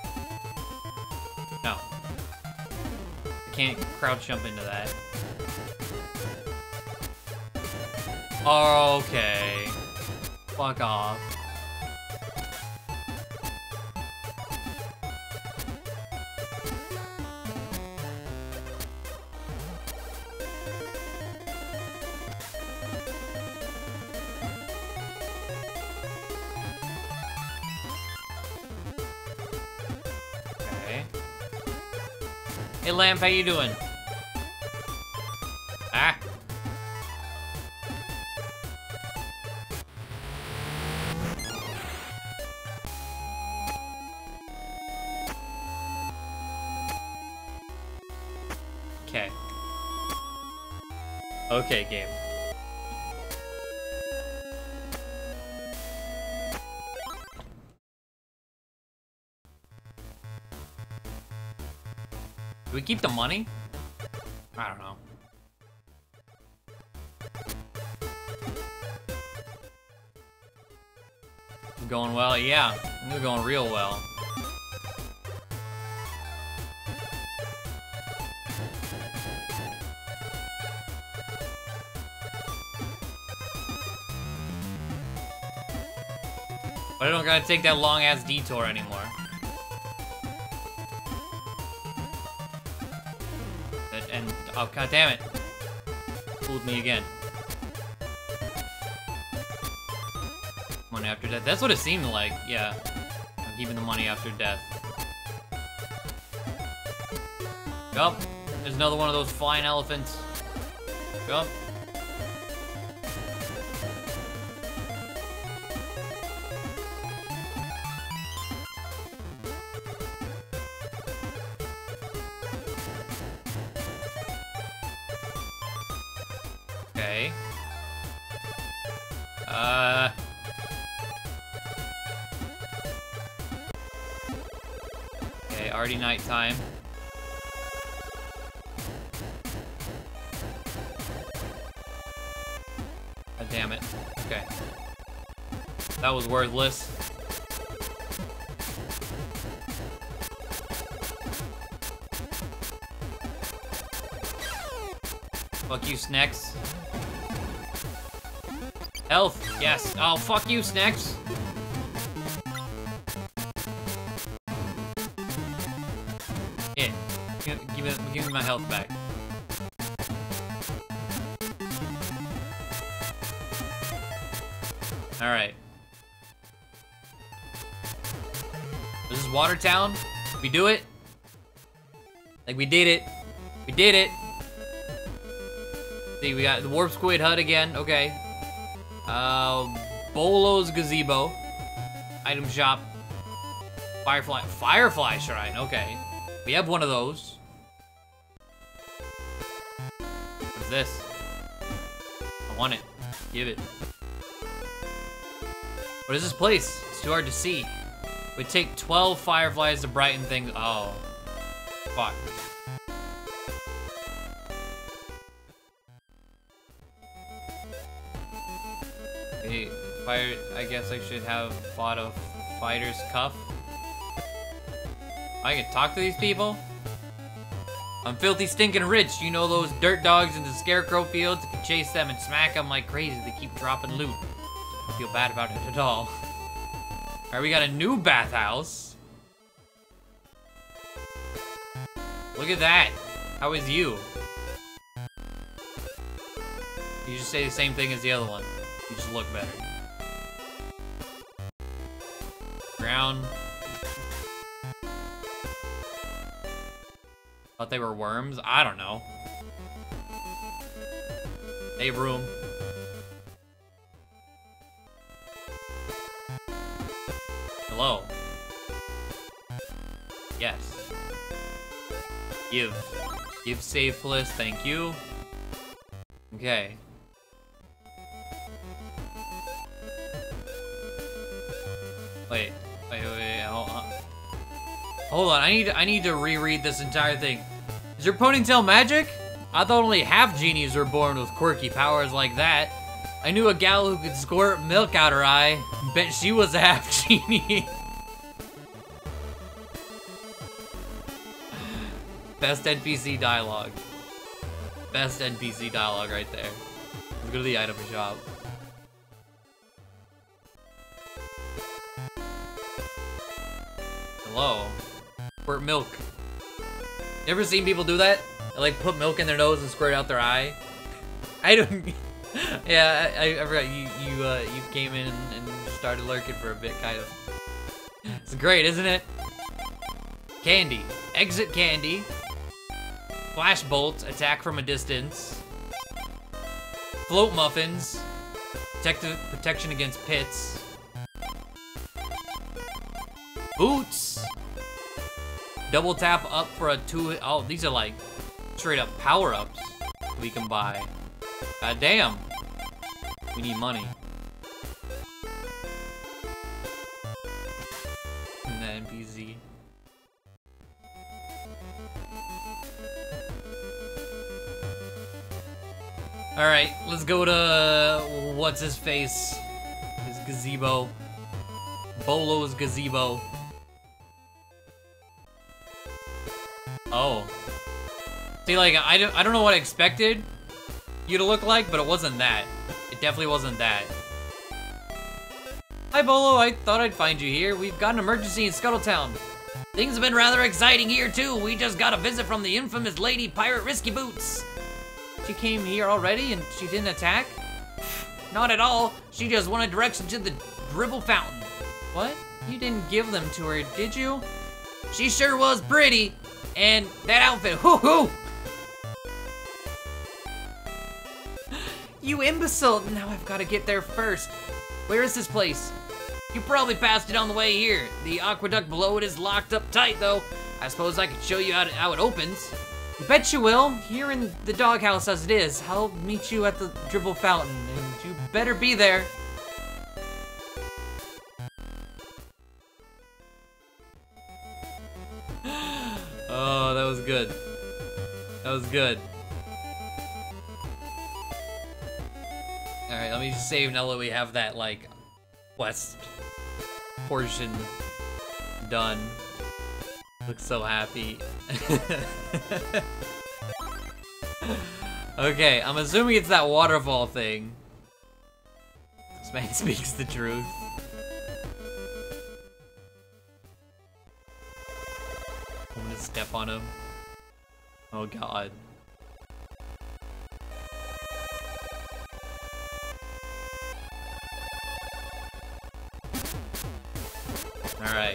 No. I can't crouch jump into that. Okay. Fuck off. Hey, Lamp, how you doing? Ah. Okay. Okay, game. Do we keep the money? I don't know. Going well? Yeah, we're going real well. But I don't gotta take that long-ass detour anymore. Oh, god damn it. Fooled me again. Money after death. That's what it seemed like, yeah. I'm keeping the money after death. Yup. There's another one of those flying elephants. Yup. Okay. Okay, already nighttime. God damn it. Okay. That was worthless. Fuck you, Snacks. Health, yes. Oh, fuck you, Snacks. Yeah, give me my health back. All right. This is Watertown. We do it. Like we did it. We did it. See, we got the Warp Squid hut again. Okay. Bolo's gazebo. Item shop. Firefly shrine. Okay. We have one of those. What's this? I want it. Give it. What is this place? It's too hard to see. It would take 12 fireflies to brighten things. Oh. Fuck. Hey, fire. I guess I should have bought a fighter's cuff. I can talk to these people? I'm filthy stinking rich. You know those dirt dogs in the scarecrow fields? I can chase them and smack them like crazy. They keep dropping loot. I don't feel bad about it at all. Alright, we got a new bathhouse. Look at that. How is you? You just say the same thing as the other one. You just look better. Ground. Thought they were worms? I don't know. Hey, room. Hello. Yes. Give. Give save plus, thank you. Okay. Wait, hold on. Hold on, I need to reread this entire thing. Is your ponytail magic? I thought only half-genies were born with quirky powers like that. I knew a gal who could squirt milk out her eye. Bet she was a half-genie. Best NPC dialogue. Best NPC dialogue right there. Let's go to the item shop. Hello. Squirt milk. You ever seen people do that? They, like, put milk in their nose and squirt out their eye? I don't... Yeah, I forgot you came in and started lurking for a bit, kind of. It's great, isn't it? Candy. Exit candy. Flash bolt. Attack from a distance. Float muffins. Protection against pits. Boots. Double tap up for a 2... Oh, these are like straight up power-ups we can buy. God damn. We need money. And then NPC. Alright, let's go to... What's his face? His gazebo. Bolo's gazebo. Oh. See, like, I don't know what I expected you to look like, but it wasn't that. It definitely wasn't that. Hi, Bolo. I thought I'd find you here. We've got an emergency in Scuttletown. Things have been rather exciting here, too. We just got a visit from the infamous Lady Pirate Risky Boots. She came here already and she didn't attack? Not at all. She just wanted direction to the dribble fountain. What? You didn't give them to her, did you? She sure was pretty. And that outfit, hoo-hoo! You imbecile! Now I've got to get there first. Where is this place? You probably passed it on the way here. The aqueduct below it is locked up tight, though. I suppose I could show you how it opens. You bet you will. You're in the doghouse as it is. I'll meet you at the dribble fountain, and you better be there. Oh, that was good. That was good. Alright, let me just save now that we have that, like, quest portion done. Looks so happy. Okay, I'm assuming it's that waterfall thing. This man speaks the truth. I'm gonna step on him. Oh god. Alright.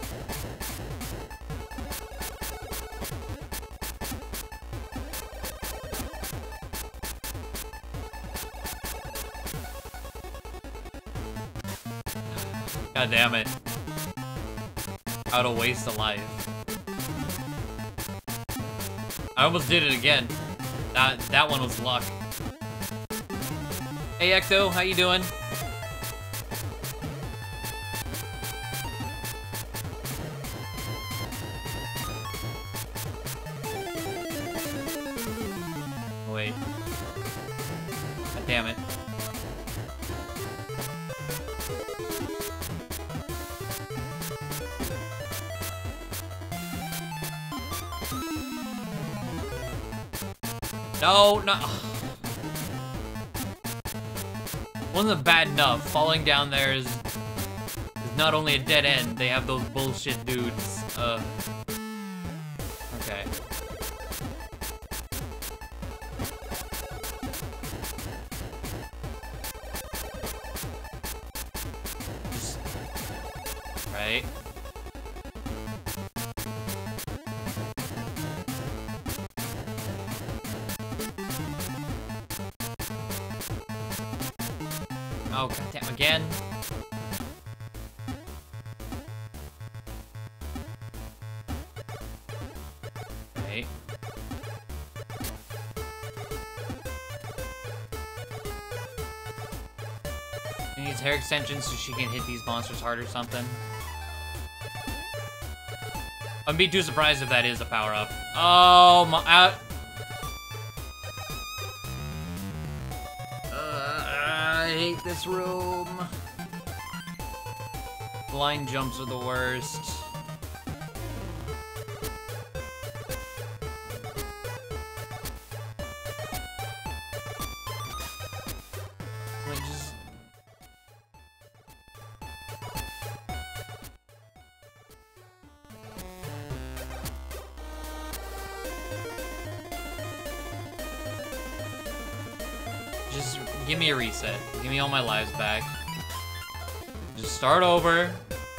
God damn it. How to waste a life. I almost did it again. That one was luck. Hey Ecto, how you doing? Wait. God damn it. No, no. Wasn't bad enough. Falling down there is not only a dead end, they have those bullshit dudes. Okay. Right. Oh, goddamn, again. Okay. She needs hair extensions so she can hit these monsters hard or something. I'd be too surprised if that is a power-up. Oh my... hate this room. Blind jumps are the worst. Just give me a reset. Give me all my lives back. Just start over.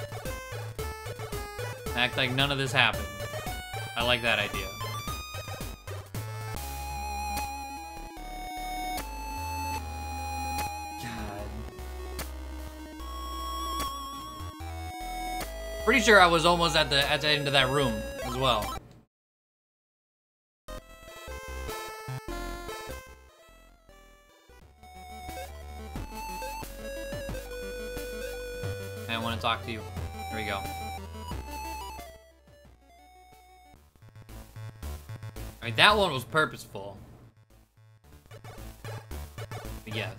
Act like none of this happened. I like that idea. God. Pretty sure I was almost at the end of that room as well. I want to talk to you. Here we go. Alright, that one was purposeful. But yes.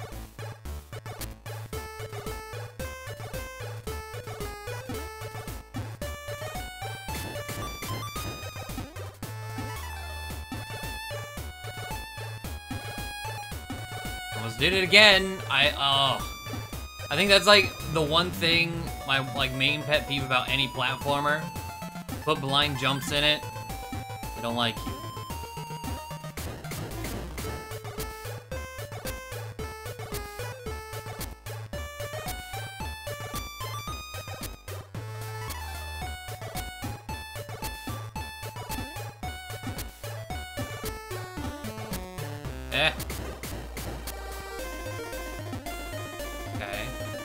Almost did it again. I think that's like the one thing, my like main pet peeve about any platformer. Put blind jumps in it, they don't like you. Eh. Okay.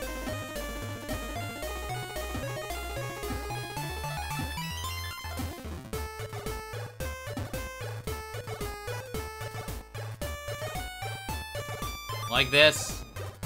Like this.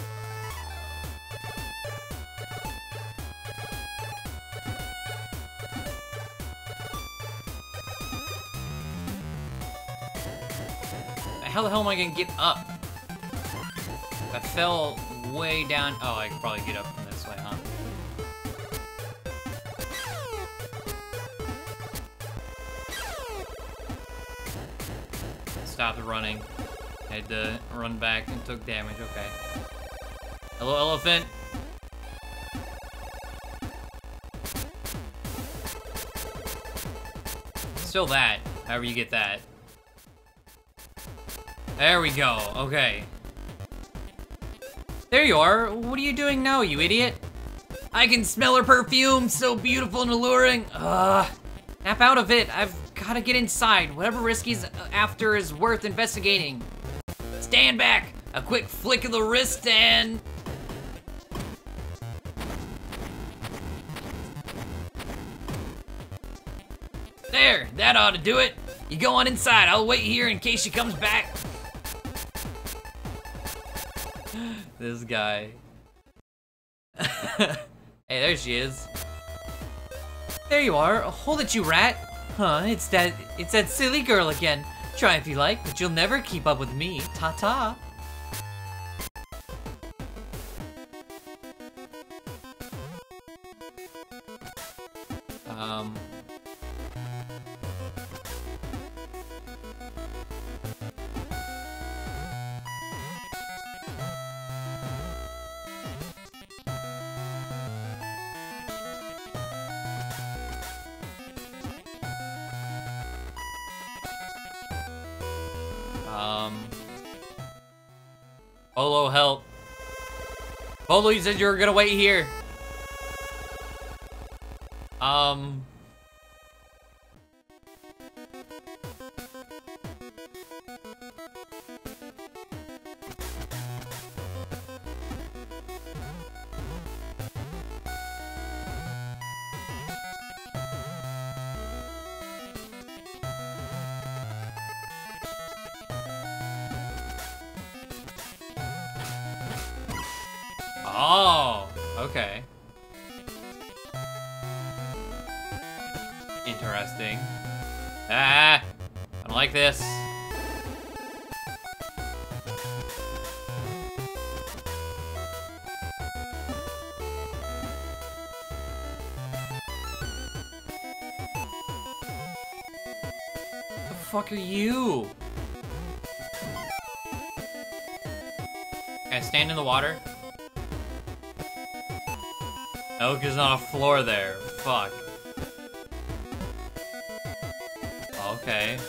How the hell am I gonna get up? I fell way down. Oh, I could probably get up from this way, huh? Stopped running. Had to run back and took damage. Okay. Hello, elephant. Still that. However you get that. There we go. Okay. There you are. What are you doing now, you idiot? I can smell her perfume. So beautiful and alluring. Snap out of it. I've gotta get inside. Whatever risk he's after is worth investigating. Stand back. A quick flick of the wrist and... There. That ought to do it. You go on inside. I'll wait here in case she comes back. This guy. Hey, there she is. There you are. Hold it, you rat. Huh, it's that silly girl again. Try if you like, but you'll never keep up with me. Ta-ta. Polo, help. Polo, you said you were gonna wait here. Oh, okay. Interesting. Ah, I don't like this. fuck are you? Can I stand in the water? No, because there's not a floor there. Fuck. Okay.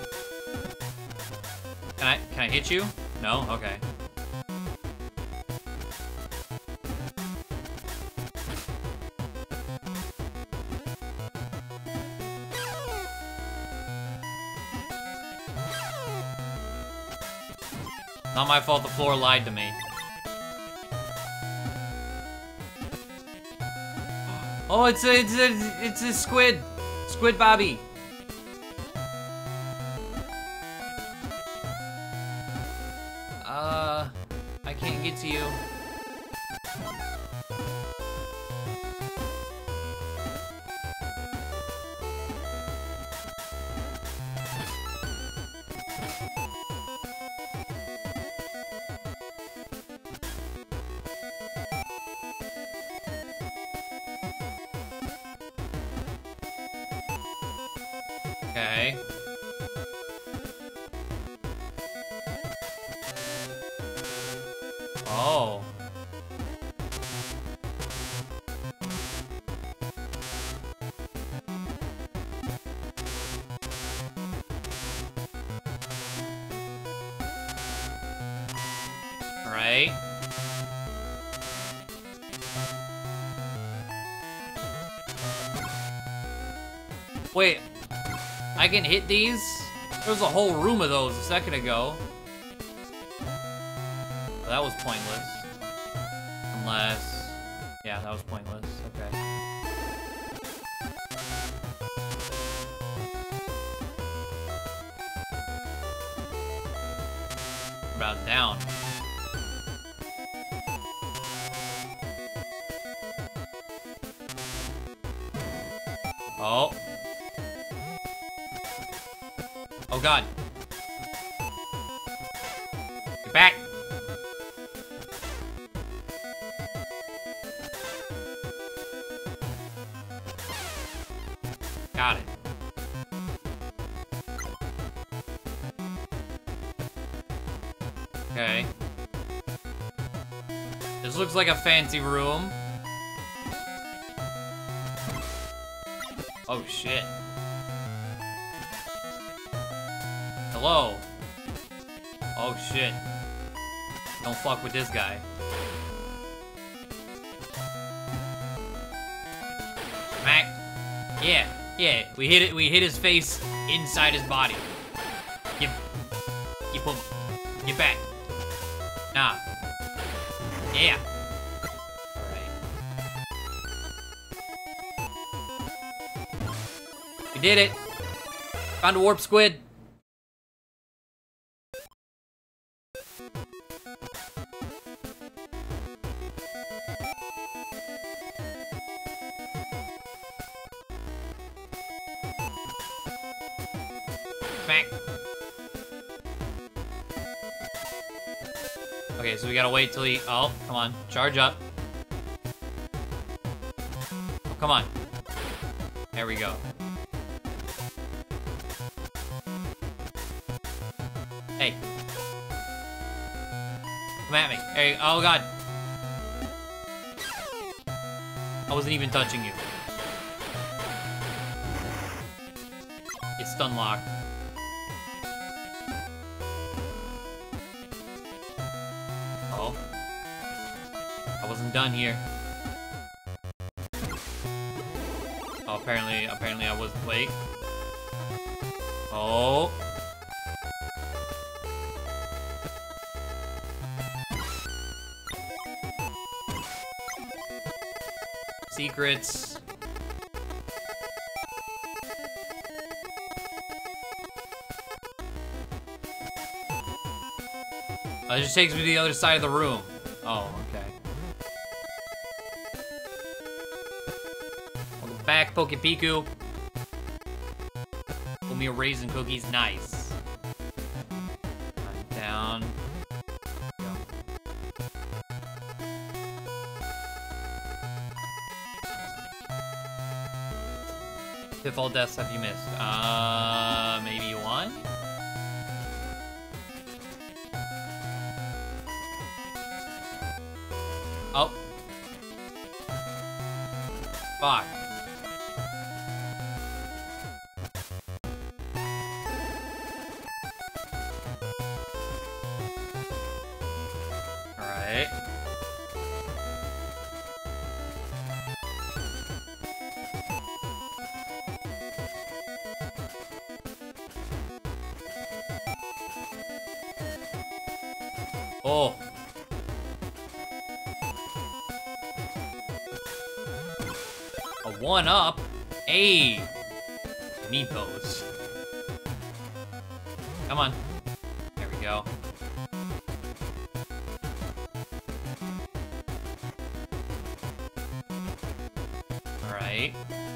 Can I hit you? No? Okay. Not my fault the floor lied to me. Oh, it's a squid. Squid Bobby. I can't get to you. Okay. Oh. All right. Wait. I can hit these? There was a whole room of those a second ago. Well, that was pointless. Unless... Yeah, that was pointless. Okay. About down. Oh. Oh god. Get back. Got it. Okay. This looks like a fancy room. Oh shit. Hello. Oh shit. Don't fuck with this guy. Smack. Yeah, yeah. We hit his face inside his body. Get back. Nah. Yeah. Alright. We did it. Found a warp squid. Okay, so we gotta wait till he... Oh, come on. Charge up. Oh, come on. There we go. Hey. Come at me. Hey, oh god. I wasn't even touching you. It's stun locked. Oh. I wasn't done here. Oh, apparently I wasn't. Wait. Oh. Secrets. Oh, it just takes me to the other side of the room. Oh, okay. Welcome back, Poke Piku. Pull me a raisin cookies, nice. I'm down. Go. If all deaths have you missed? Maybe one? Oh. Fuck. Alright. Oh. A 1-up? Hey. Need those. Come on. There we go. Alright.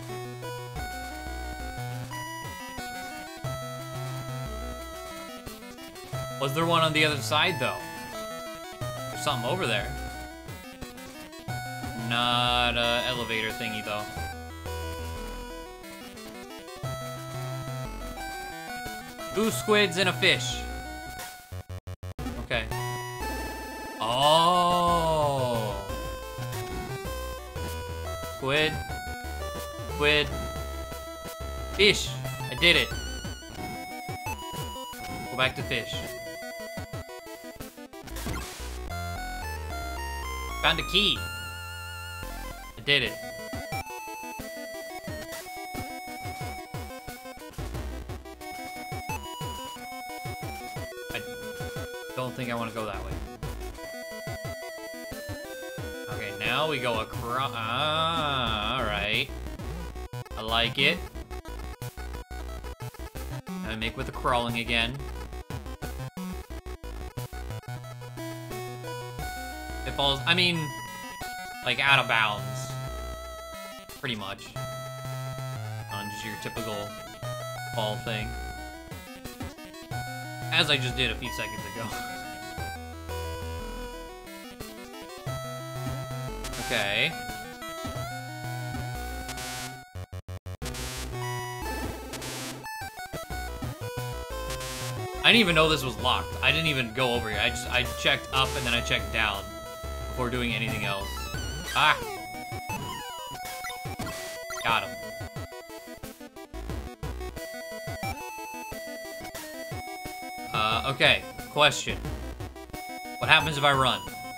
Was there one on the other side, though? There's something over there. Not a elevator thingy, though. Two squids and a fish. Okay. Oh. Squid. Squid. Fish. I did it. Go back to fish. Found a key. I did it. I don't think I want to go that way. Okay, now we go across. Ah, alright. I like it. I make with the crawling again. It falls, I mean, like out of bounds. Pretty much. On just your typical fall thing. As I just did a few seconds ago. Okay. I didn't even know this was locked. I didn't even go over here. I checked up and then I checked down before doing anything else. Ah! Got him. Okay. Question. What happens if I run?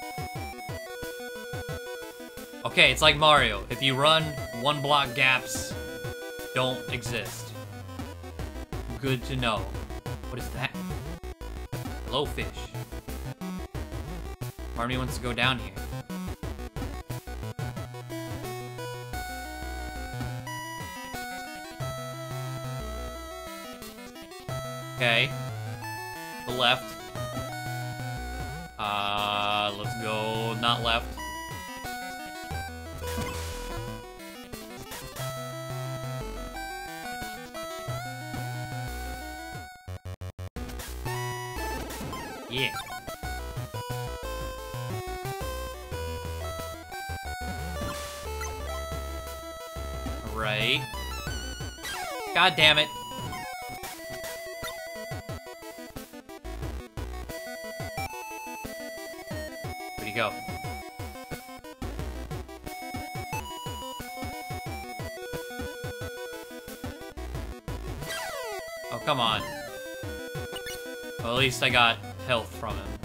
Okay, it's like Mario. If you run, 1 block gaps don't exist. Good to know. What is that? Hello, fish. Part of me wants to go down here. Okay. The left. Let's go not left. Yeah. Right. God damn it. Where'd he go? Oh, come on. Well, at least I got health from him.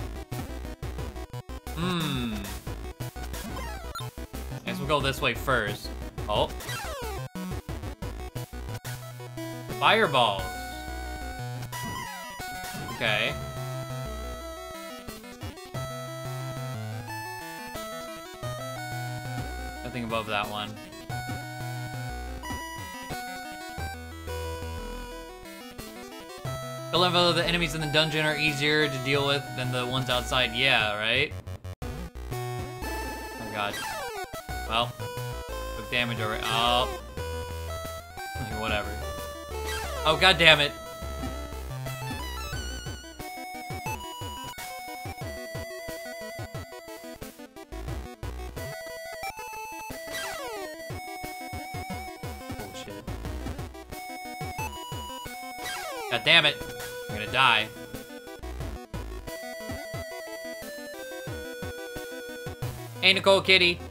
Guess we'll go this way first. Oh. Fireballs. Okay. Nothing above that one. The level of the enemies in the dungeon are easier to deal with than the ones outside. Yeah, right? Oh god. Well, took damage already. Oh. Okay, whatever. Oh, god damn it. Bullshit. God damn it. I'm gonna die. Hey, Nicole Kitty.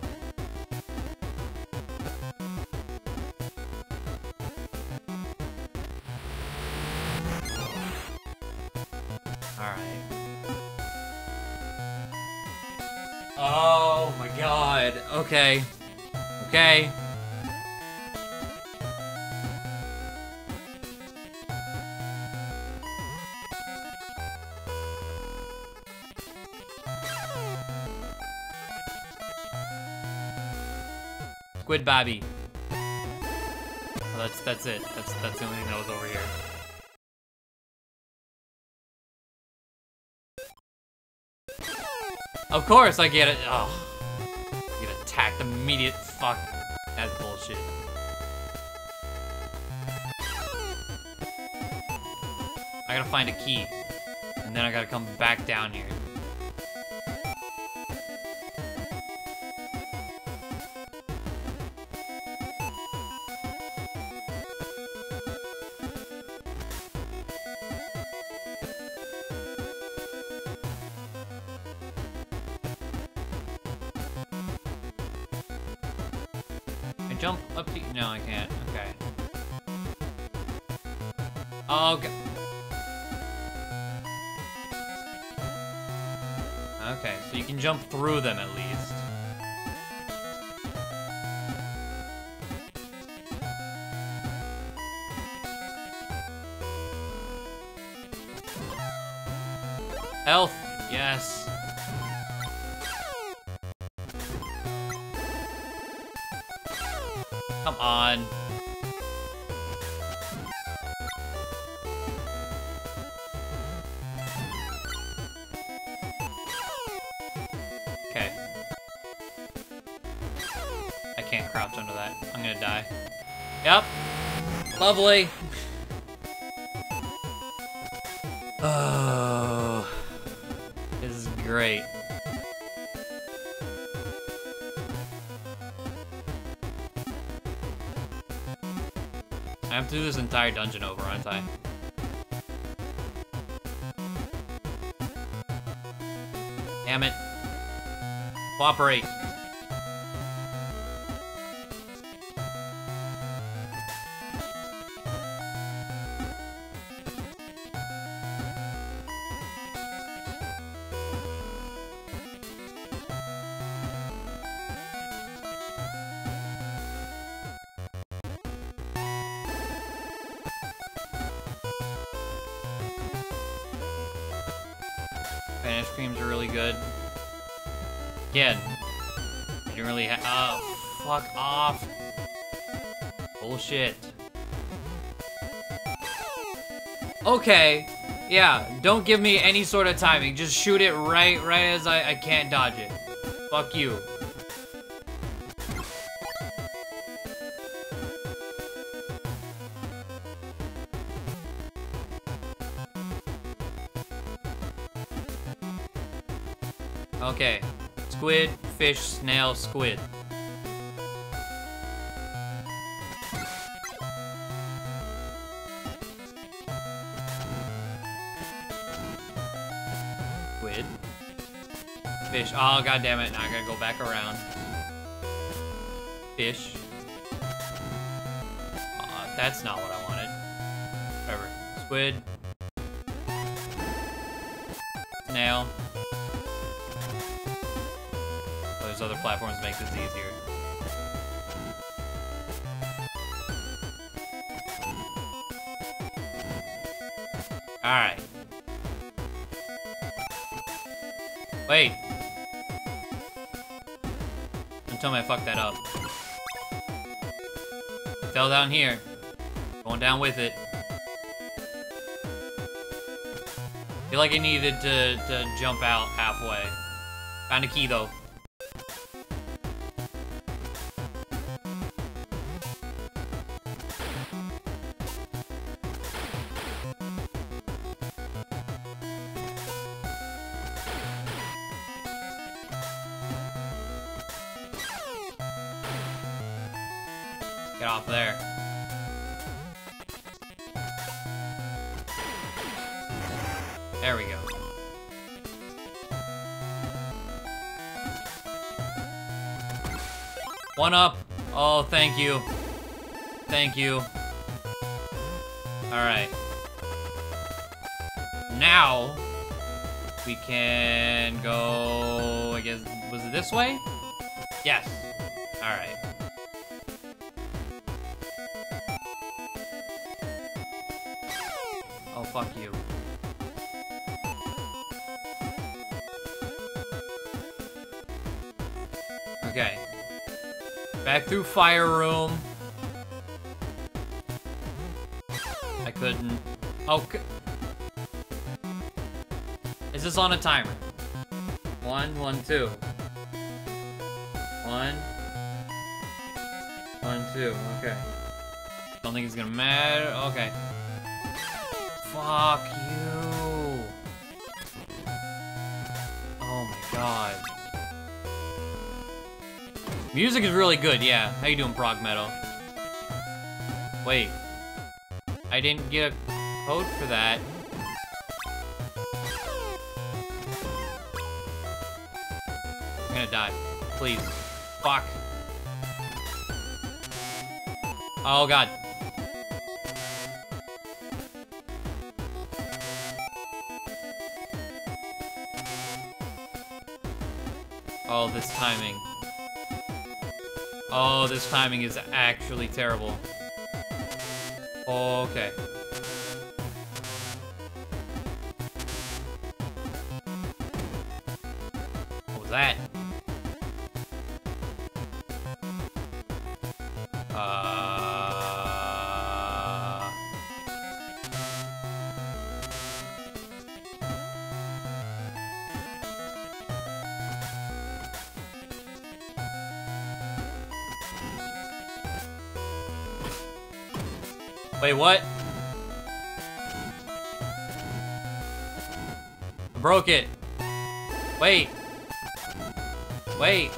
Alright. Oh my god. Okay. Okay. Squid Bobby. Oh, that's it. That's the only thing that was over here. Of course I get it. Oh. I get attacked immediate. Fuck. That's bullshit. I gotta find a key. And then I gotta come back down here. Jump up to... No, I can't. Okay. Oh, okay. Okay, so you can jump through them at least. Health. Yes. Come on. Okay. I can't crouch under that. I'm gonna die. Yep. Lovely. Oh. This is great. I have to do this entire dungeon over, aren't I? Damn it. Cooperate. Ice creams are really good. Again, you didn't really have. Oh, fuck off. Bullshit. Okay, yeah, don't give me any sort of timing. Just shoot it right as I can't dodge it. Fuck you. Okay, squid, fish, snail, squid. Squid. Fish. Oh, god damn it. Now I gotta go back around. Fish. That's not what I wanted. Whatever. Squid. Snail. Other platforms make this easier. Alright. Wait. Don't tell me I fucked that up. Fell down here. Going down with it. Feel like I needed to jump out halfway. Found a key though. Get off there. There we go. One up. Oh, thank you. Thank you. Alright. Now, we can go, I guess, was it this way? Yes. Alright. Oh, fuck you. Okay. Back through fire room. I couldn't. Oh, is this on a timer? 1, 1, 2. 1, 1, 2. Okay. Don't think it's gonna matter. Okay. Fuck you. Oh my god. Music is really good, yeah. How you doing, Prog Metal? Wait. I didn't get a code for that. I'm gonna die. Please. Fuck. Oh god. Oh, this timing. Oh, this timing is actually terrible. Okay. What was that? Wait, what? I broke it. Wait. Wait.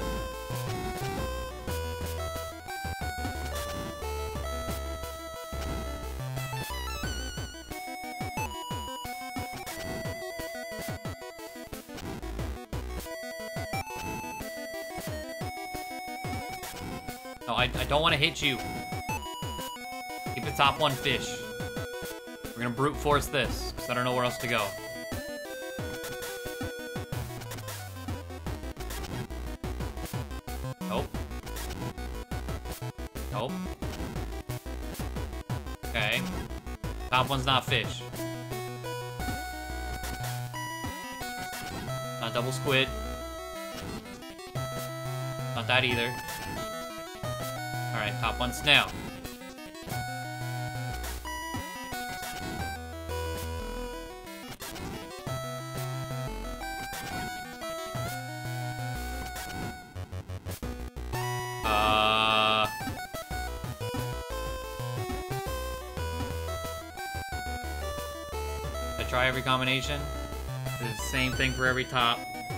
No, I don't want to hit you. Keep the top one fish. We're gonna brute force this, because I don't know where else to go. Nope. Nope. Okay. Top one's not fish. Not double squid. Not that either. Alright, top one snail. Try every combination. It's the same thing for every top.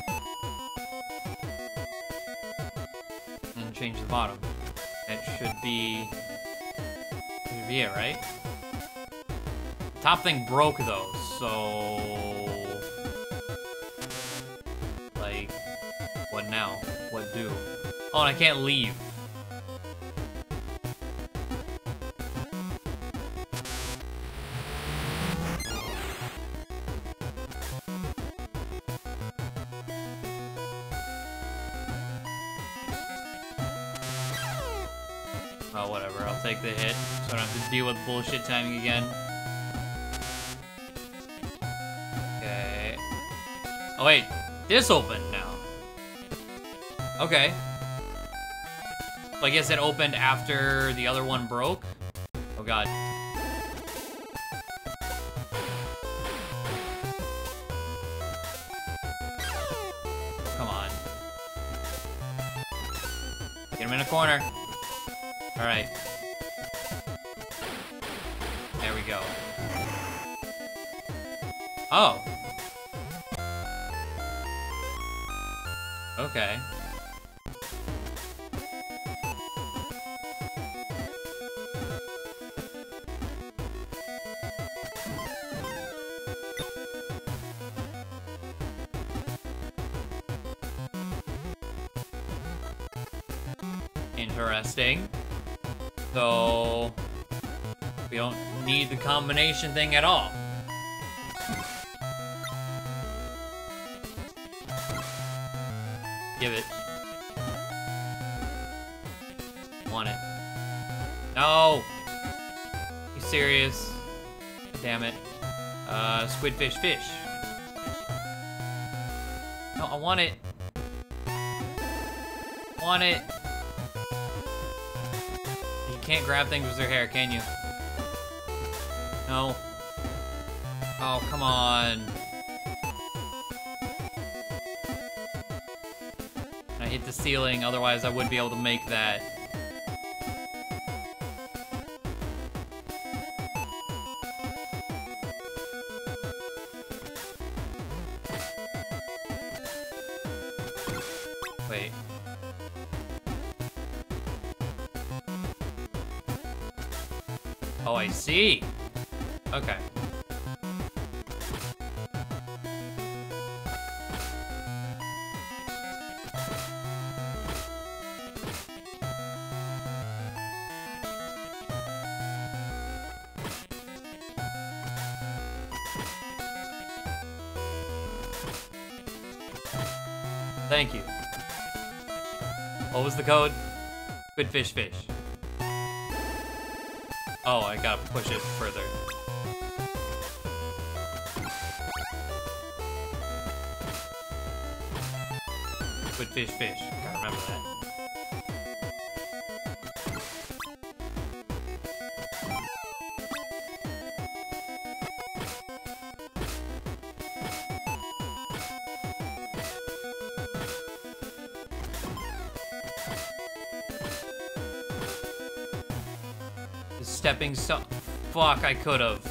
And change the bottom. It should be it, right? Top thing broke though, so like what now? What do? Oh, and I can't leave. Oh, whatever. I'll take the hit, so I don't have to deal with bullshit timing again. Okay. Oh, wait. This opened now. Okay. So I guess it opened after the other one broke? Oh, God. Come on. Get him in a corner. Alright. There we go. Oh. Okay. interesting. So we don't need the combination thing at all. Give it. Want it. No! You serious? Damn it. Squid, fish, fish. No, I want it. Want it. You can't grab things with your hair, can you? No. Oh, come on. I hit the ceiling, otherwise I wouldn't be able to make that. Wait. Oh, I see. Okay. Thank you. What was the code? Good fish, fish. Oh, I gotta push it further. Good fish, fish. Gotta remember that. Stepping stone. Fuck, I could've.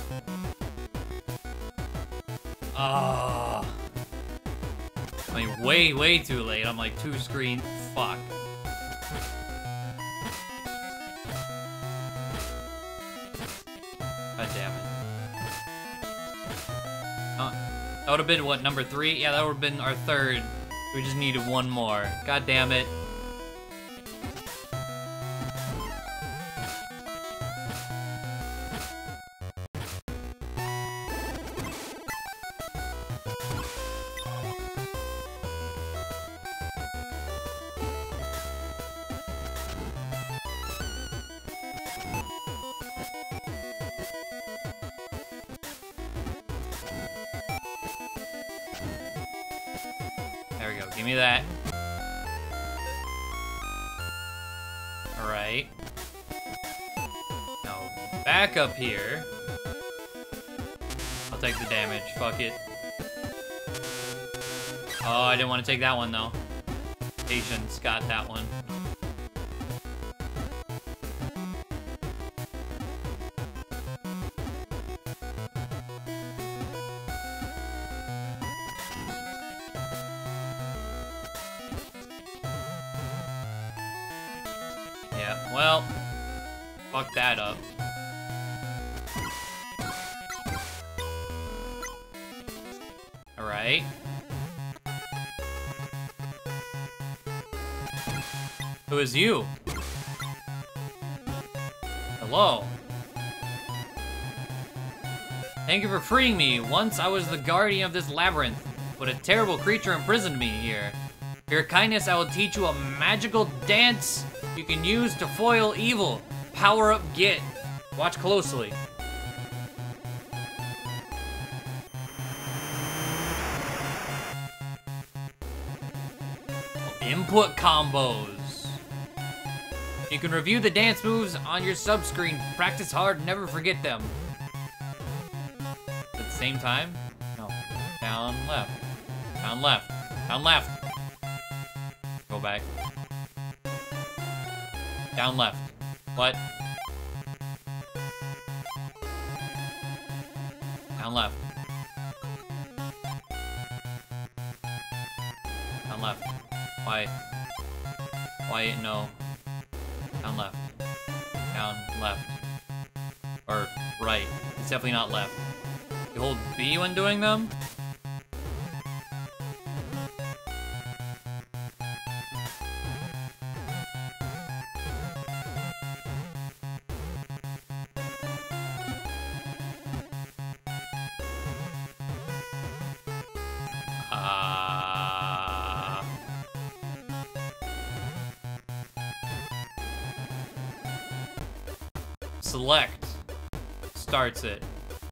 Ah. I mean, way too late. I'm like 2 screen. Fuck. God damn it. That would've been, what, number 3? Yeah, that would've been our 3rd. We just needed 1 more. God damn it. There we go, give me that. Alright. Now, back up here. I'll take the damage, fuck it. Oh, I didn't want to take that one, though. Patience got that one. Yeah, well, fuck that up. Alright. Who is you? Hello. Thank you for freeing me. Once I was the guardian of this labyrinth, but a terrible creature imprisoned me here. For your kindness, I will teach you a magical dance you can use to foil evil. Power up Git. Watch closely. Input combos. You can review the dance moves on your sub screen. Practice hard, never forget them. At the same time? No. Down, left. Down, left. Down, left. Go back. Down, left. What? Down, left. Down, left. Why? Why, no. Down, left. Down, left. Or right. It's definitely not left. You hold B when doing them? select starts it.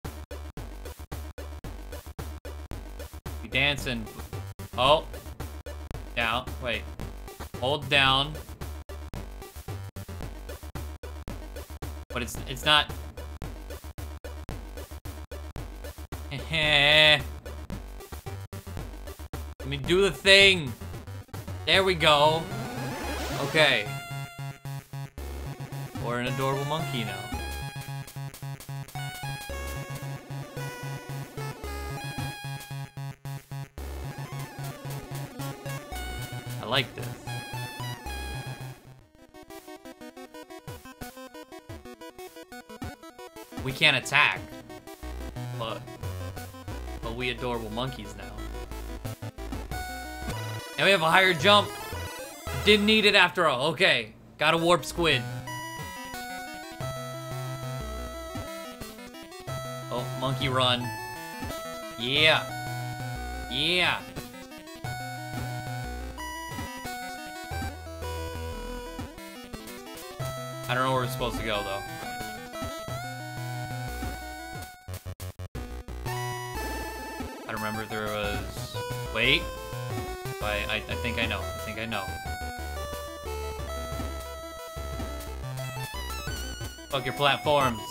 You dancing. Oh. Down. Wait. Hold down. But it's not. Let me do the thing. There we go. Okay. We're an adorable monkey now. I like this. We can't attack, but we adorable monkeys now. And we have a higher jump. Didn't need it after all. Okay, got a warp squid. Oh, monkey run. Yeah. Yeah. I don't know where we're supposed to go, though. I don't remember if there was... Wait. I think I know. I think I know. Fuck your platforms.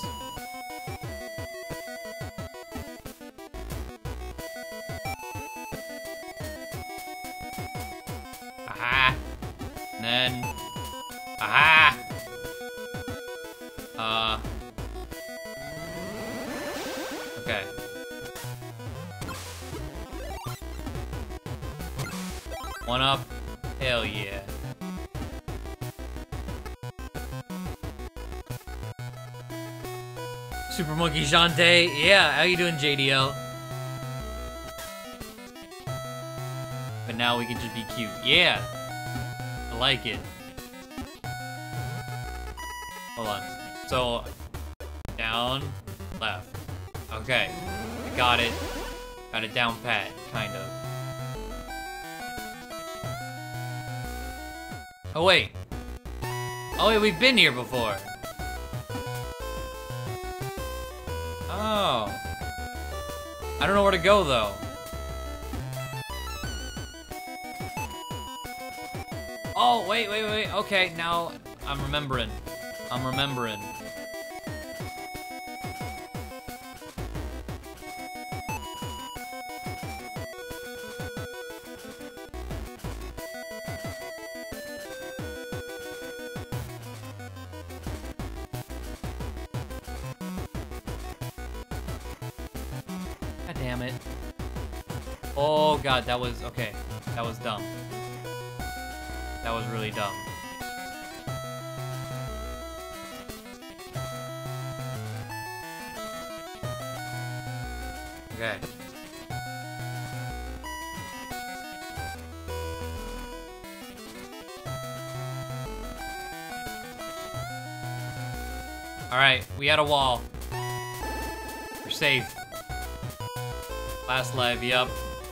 Aha. And then... Aha. Okay. One up. Hell yeah. Super Monkey Shantae. Yeah, how you doing, JDL? But now we can just be cute. Yeah. I like it. Hold on. So, down, left. Okay. I got it. Got it down pat, kind of. Oh, wait. Oh, wait, we've been here before. Oh. I don't know where to go, though. Oh, wait. Okay, now I'm remembering. I'm remembering. God damn it. Oh god, that was, okay. That was dumb. That was really dumb. Okay. Alright, we had a wall. We're safe. Last live, yup.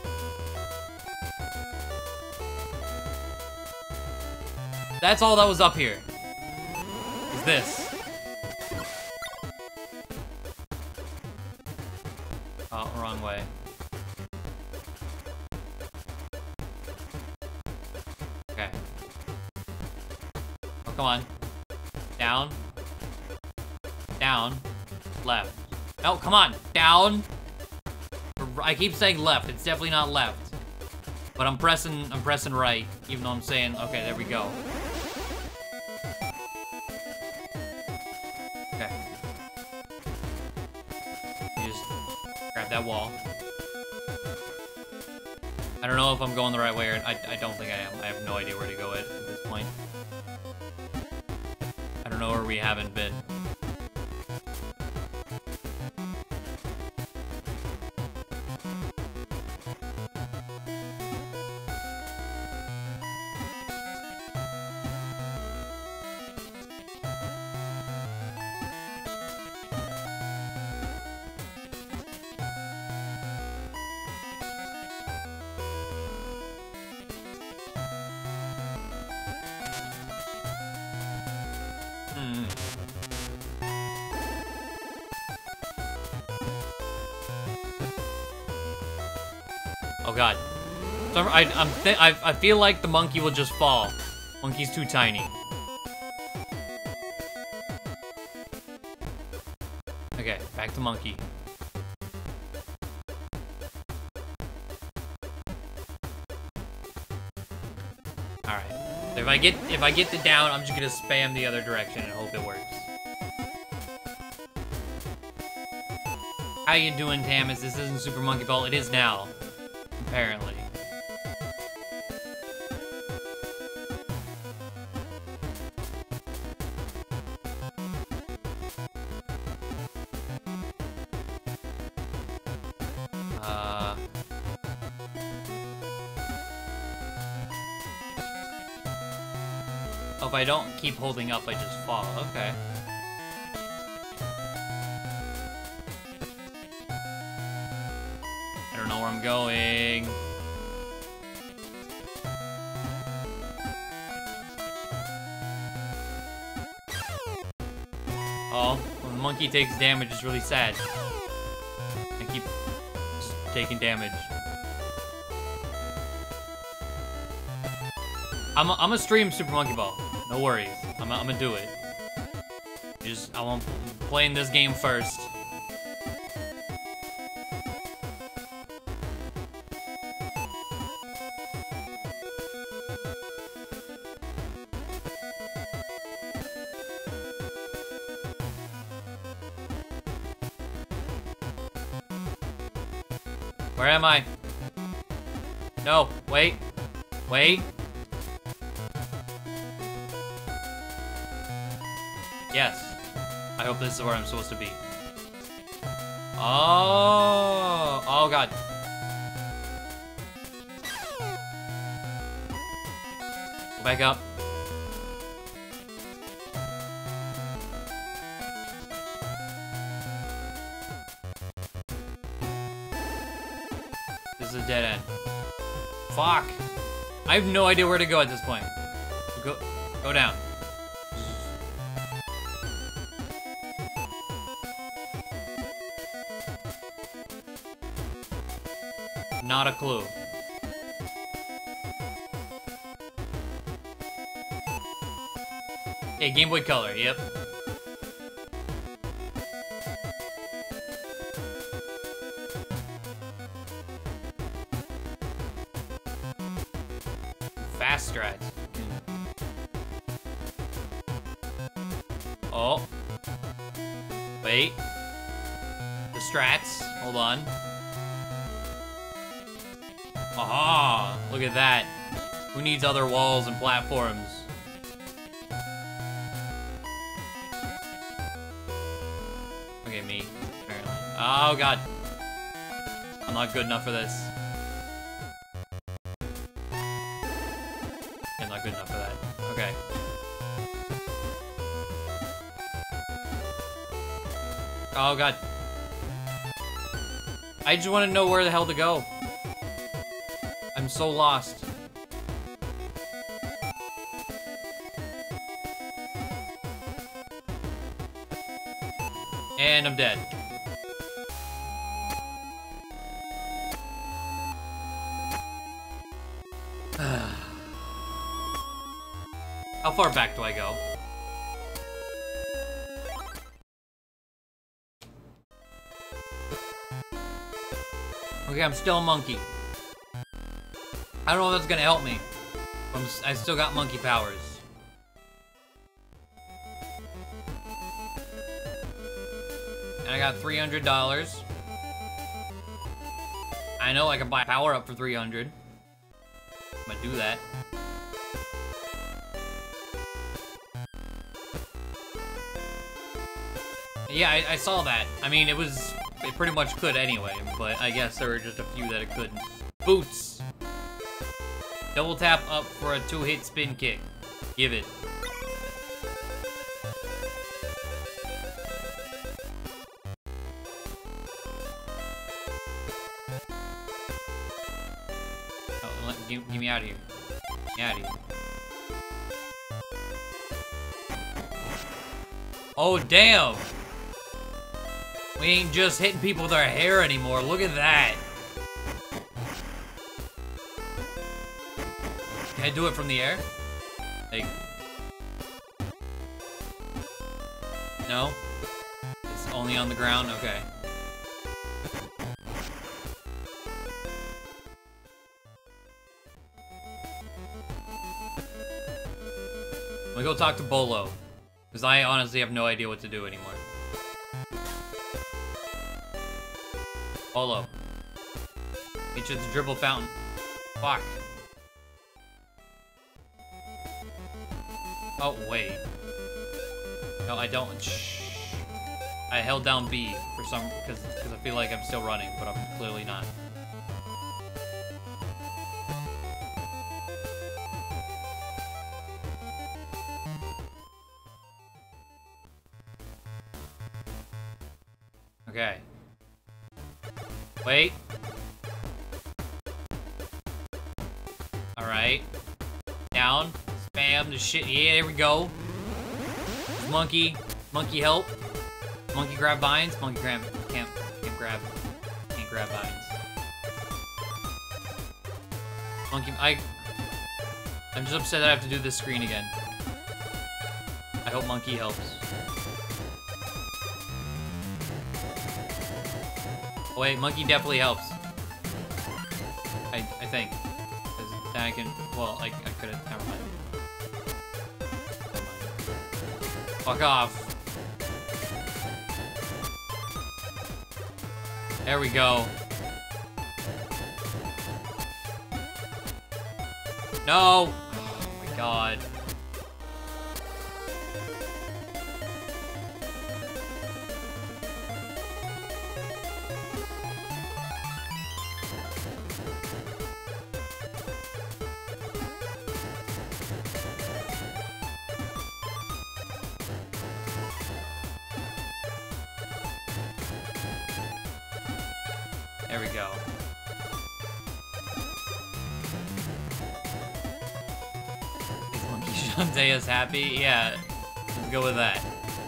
That's all that was up here. Is this. Oh, wrong way. Okay. Oh, come on. Down. Down. Left. No, come on. Down. I keep saying left. It's definitely not left. But I'm pressing right, even though I'm saying, okay, there we go. Okay. You just grab that wall. I don't know if I'm going the right way, or I don't think I am. I have no idea where to go at this point. I don't know where we haven't been. Oh god. So I feel like the monkey will just fall. Monkey's too tiny. Okay, back to monkey. Alright. So if I get the down, I'm just gonna spam the other direction and hope it works. How you doing, Tamas? This isn't Super Monkey Ball. It is now. Apparently. Oh, if I don't keep holding up, I just fall. Okay. I don't know where I'm going. Oh, when the monkey takes damage, it's really sad. I keep just taking damage. I'm gonna stream Super Monkey Ball. No worries. I'm gonna do it. I want playing this game first. Where am I? No, wait. Wait. Yes. I hope this is where I'm supposed to be. Oh. Oh, God. Go back up. This is a dead end. Fuck. I have no idea where to go at this point. Go down. Not a clue. Hey, Game Boy Color, yep. Fast strats. Oh. Wait. The strats. Hold on. Aha! Look at that. Who needs other walls and platforms? Okay, me, apparently. Oh, God. I'm not good enough for this. I'm not good enough for that. Okay. Oh, God. I just want to know where the hell to go. I'm so lost. And I'm dead. How far back do I go? Okay, I'm still a monkey. I don't know if that's gonna help me. I still got monkey powers. And I got $300. I know I can buy a power up for 300. I'm gonna do that. Yeah, I saw that. I mean, it pretty much could anyway, but I guess there were just a few that it couldn't. Boots! Double tap up for a 2-hit spin kick. Give it. Oh, get me out of here. Get me out of here. Oh, damn! We ain't just hitting people with our hair anymore. Look at that. Can I do it from the air? Like... No? It's only on the ground? Okay. I'm gonna go talk to Bolo. Because I honestly have no idea what to do anymore. Bolo. Meet you at the dribble fountain. Fuck. Oh, wait. No, I don't. Shh. I held down B for some, because I feel like I'm still running, but I'm clearly not. Okay. Wait. Alright. Down. Spam the shit. Yeah, there we go. Monkey. Monkey help. Monkey grab vines. Monkey grab. Can't grab vines. Monkey. I'm just upset that I have to do this screen again. I hope Monkey helps. Oh, wait, Monkey definitely helps. I think. Because then I can. Well, I could have. Never mind. Fuck off. There we go. No! Oh my god. There we go. Is Monkey Shantae is happy? Yeah, let's go with that.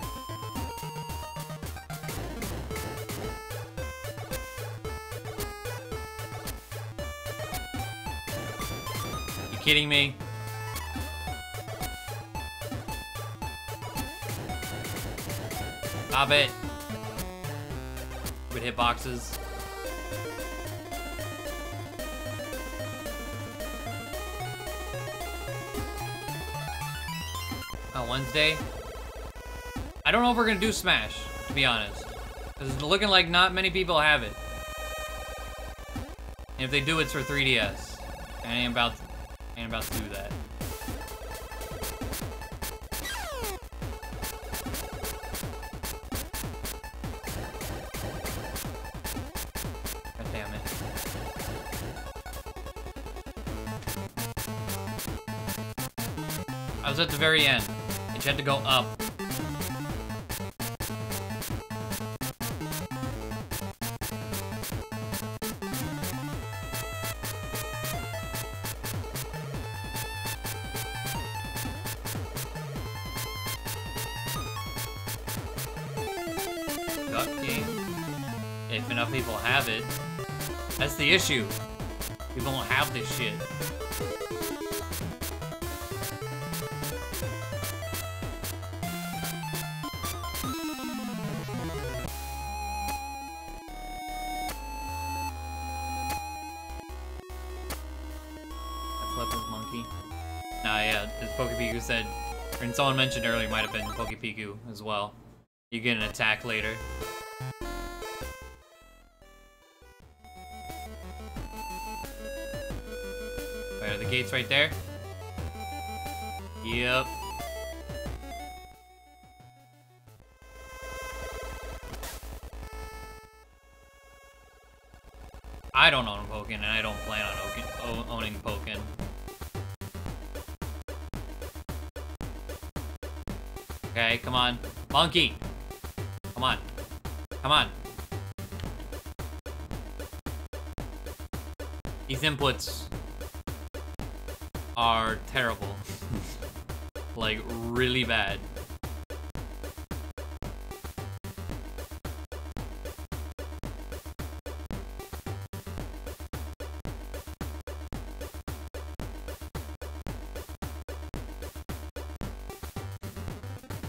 You kidding me? Stop it. Would hit boxes. Wednesday. I don't know if we're gonna do Smash, to be honest. Because it's looking like not many people have it. And if they do, it's for 3DS. And I ain't about to do that. God damn it. I was at the very end. You had to go up. Duck game. If enough people have it. That's the issue. People don't have this shit. Nah, yeah, as Pokepiku said, and someone mentioned earlier, might have been Pokepiku as well. You get an attack later. Wait, are the gates right there? Yep. I don't own Pokken, and I don't plan on owning Pokken. Okay, come on. Monkey! Come on. Come on. These inputs are terrible. Like, really bad.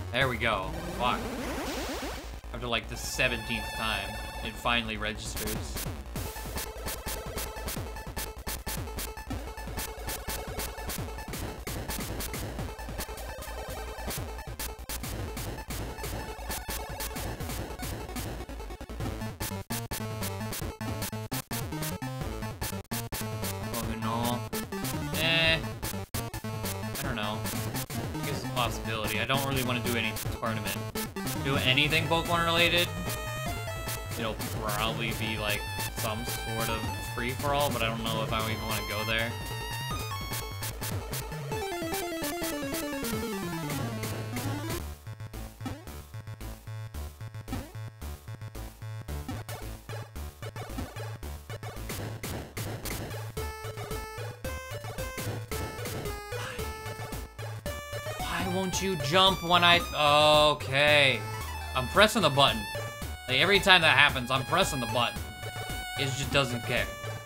There we go. Fuck. After like the 17th time, it finally registers. Oh no. I don't know. I guess it's a possibility. I don't really want to do any tournament. Do anything Pokemon related, it'll probably be like some sort of free-for-all, but I don't know if I even want to go there. Why won't you jump when I... Okay. I'm pressing the button. Like, every time that happens, I'm pressing the button. It just doesn't care.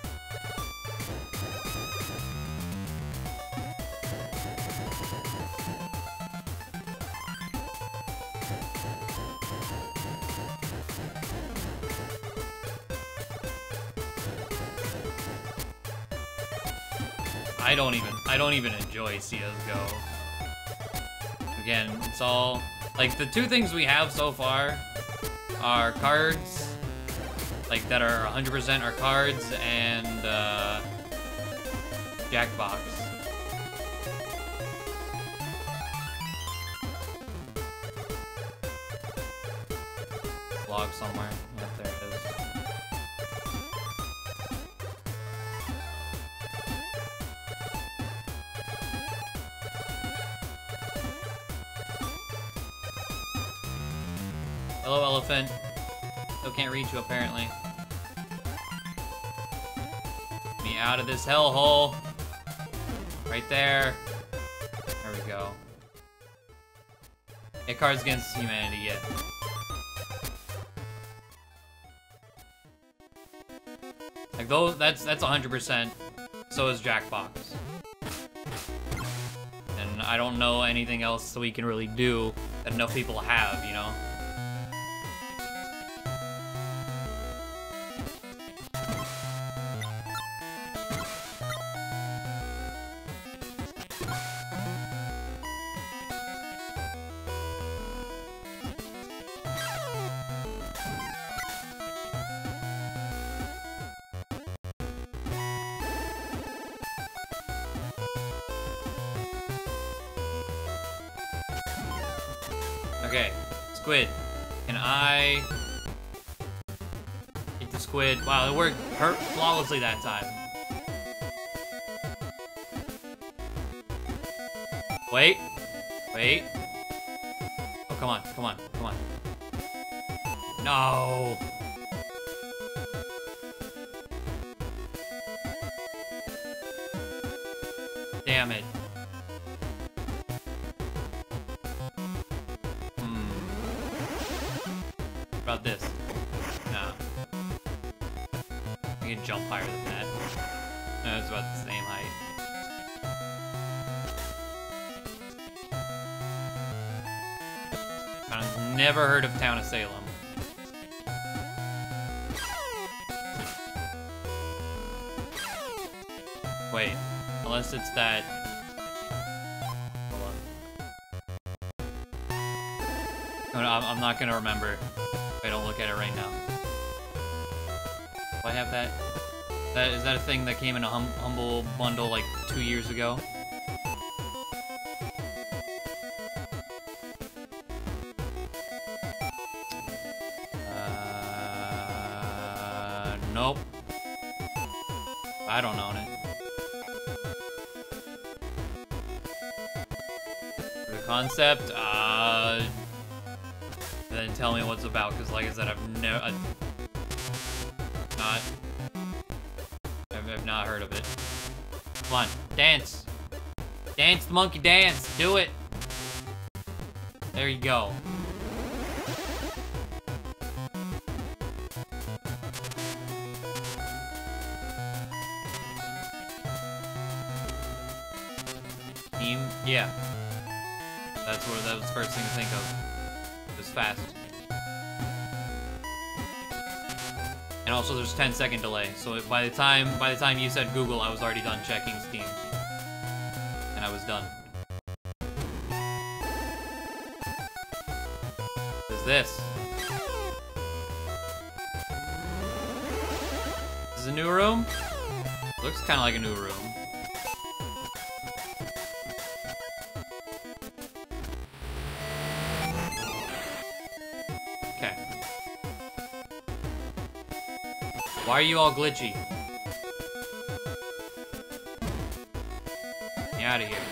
I don't even enjoy CSGO. Again, it's all, like, the two things we have so far are cards, like, that are 100% are cards, and, Jackbox. Log somewhere. Yep, there it is. Hello, elephant. Still can't reach you, apparently. Get me out of this hellhole. Right there. There we go. Yeah, Cards Against Humanity, yeah. Like, those, that's 100%. So is Jackbox. And I don't know anything else that we can really do that enough people have, you know? Okay, squid. Can I hit the squid? Wow, it worked flawlessly that time. Wait. Wait. Oh, come on, come on, come on. No. Damn it. About this? Nah. I can jump higher than that. No, it's about the same height. I've never heard of Town of Salem. Wait, unless it's that... Hold on. No, I'm not gonna remember. I don't look at it right now. Do I have that? Is that a thing that came in a Humble bundle like 2 years ago? Nope. I don't own it. The concept, then tell me what's about, because like I said, I've not heard of it. Come on, dance. Dance the monkey dance, do it. There you go. Team, yeah. That was the first thing to think of. It was fast. And also there's 10-second delay. So by the time you said Google, I was already done checking Steam. And I was done. What is this? This is a new room? Looks kind of like a new room. Okay. Why are you all glitchy? Get out of here.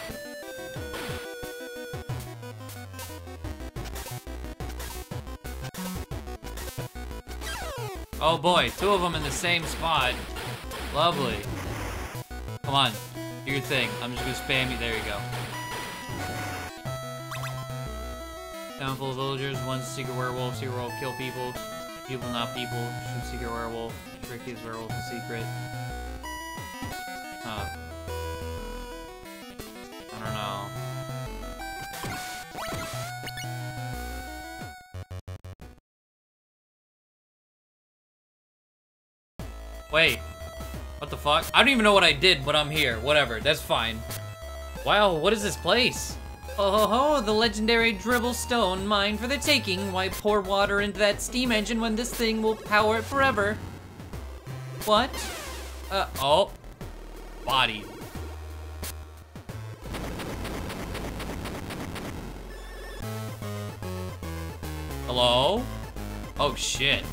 Oh boy, 2 of them in the same spot. Lovely. Come on, do your thing. I'm just gonna spam you. There you go. Town full of villagers, one's secret werewolf. Secret werewolf kill people. People not people. Shoot secret werewolf. Trickiest werewolf is secret. Huh. I don't know. Wait. What the fuck? I don't even know what I did, but I'm here. Whatever, that's fine. Wow, what is this place? Oh ho ho, the legendary dribble stone mine for the taking. Why pour water into that steam engine when this thing will power it forever? What? Oh. Body. Hello? Oh shit.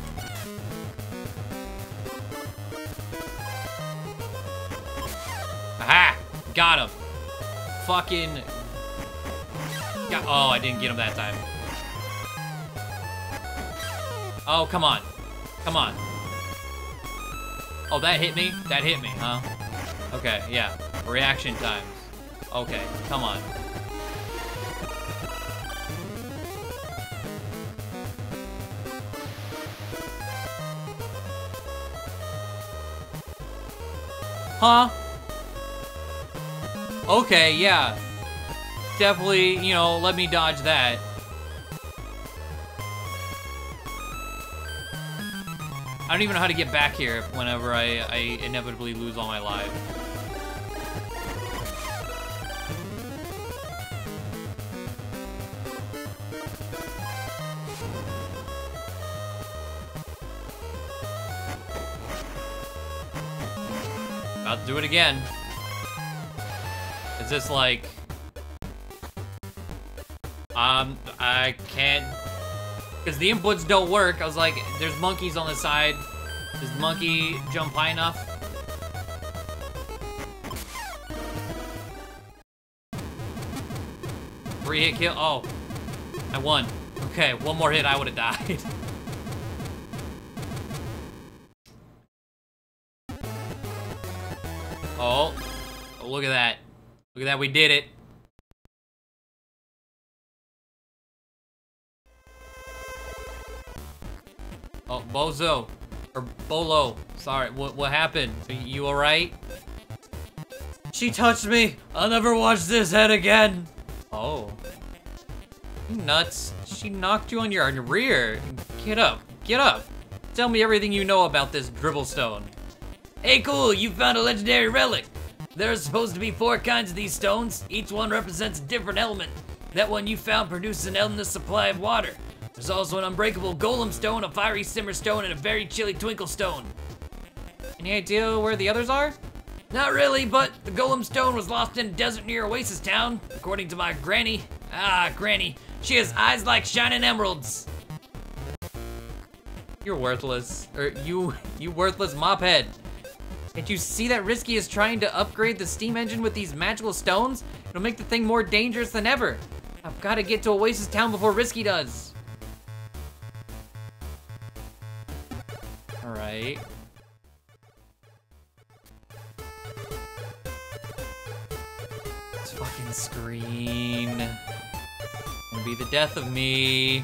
Aha! Got him. Fucking... Oh, I didn't get him that time. Oh, come on. Come on. Oh, that hit me? That hit me, huh? Okay, yeah. Reaction times. Okay, come on. Huh? Okay, yeah. Definitely, you know, let me dodge that. I don't even know how to get back here whenever I inevitably lose all my life. About to do it again. Is this like... I can't... Because the inputs don't work. I was like, there's monkeys on the side. Does the monkey jump high enough? Three hit kill. Oh, I won. Okay, one more hit, I would have died. Oh, look at that. Look at that, we did it. Oh, Bozo. Or Bolo. Sorry, what happened? You alright? She touched me! I'll never wash this head again! Oh. You nuts. She knocked you on your rear. Get up. Get up. Tell me everything you know about this dribble stone. Hey, cool, you found a legendary relic. There are supposed to be 4 kinds of these stones. Each one represents a different element. That one you found produces an endless supply of water. There's also an unbreakable golem stone, a fiery simmer stone, and a very chilly twinkle stone. Any idea where the others are? Not really, but the golem stone was lost in a desert near Oasis Town, according to my granny. Ah, granny. She has eyes like shining emeralds. You're worthless. Or you worthless mophead. Can't you see that Risky is trying to upgrade the steam engine with these magical stones? It'll make the thing more dangerous than ever. I've got to get to Oasis Town before Risky does. Alright. This fucking screen. Gonna be the death of me.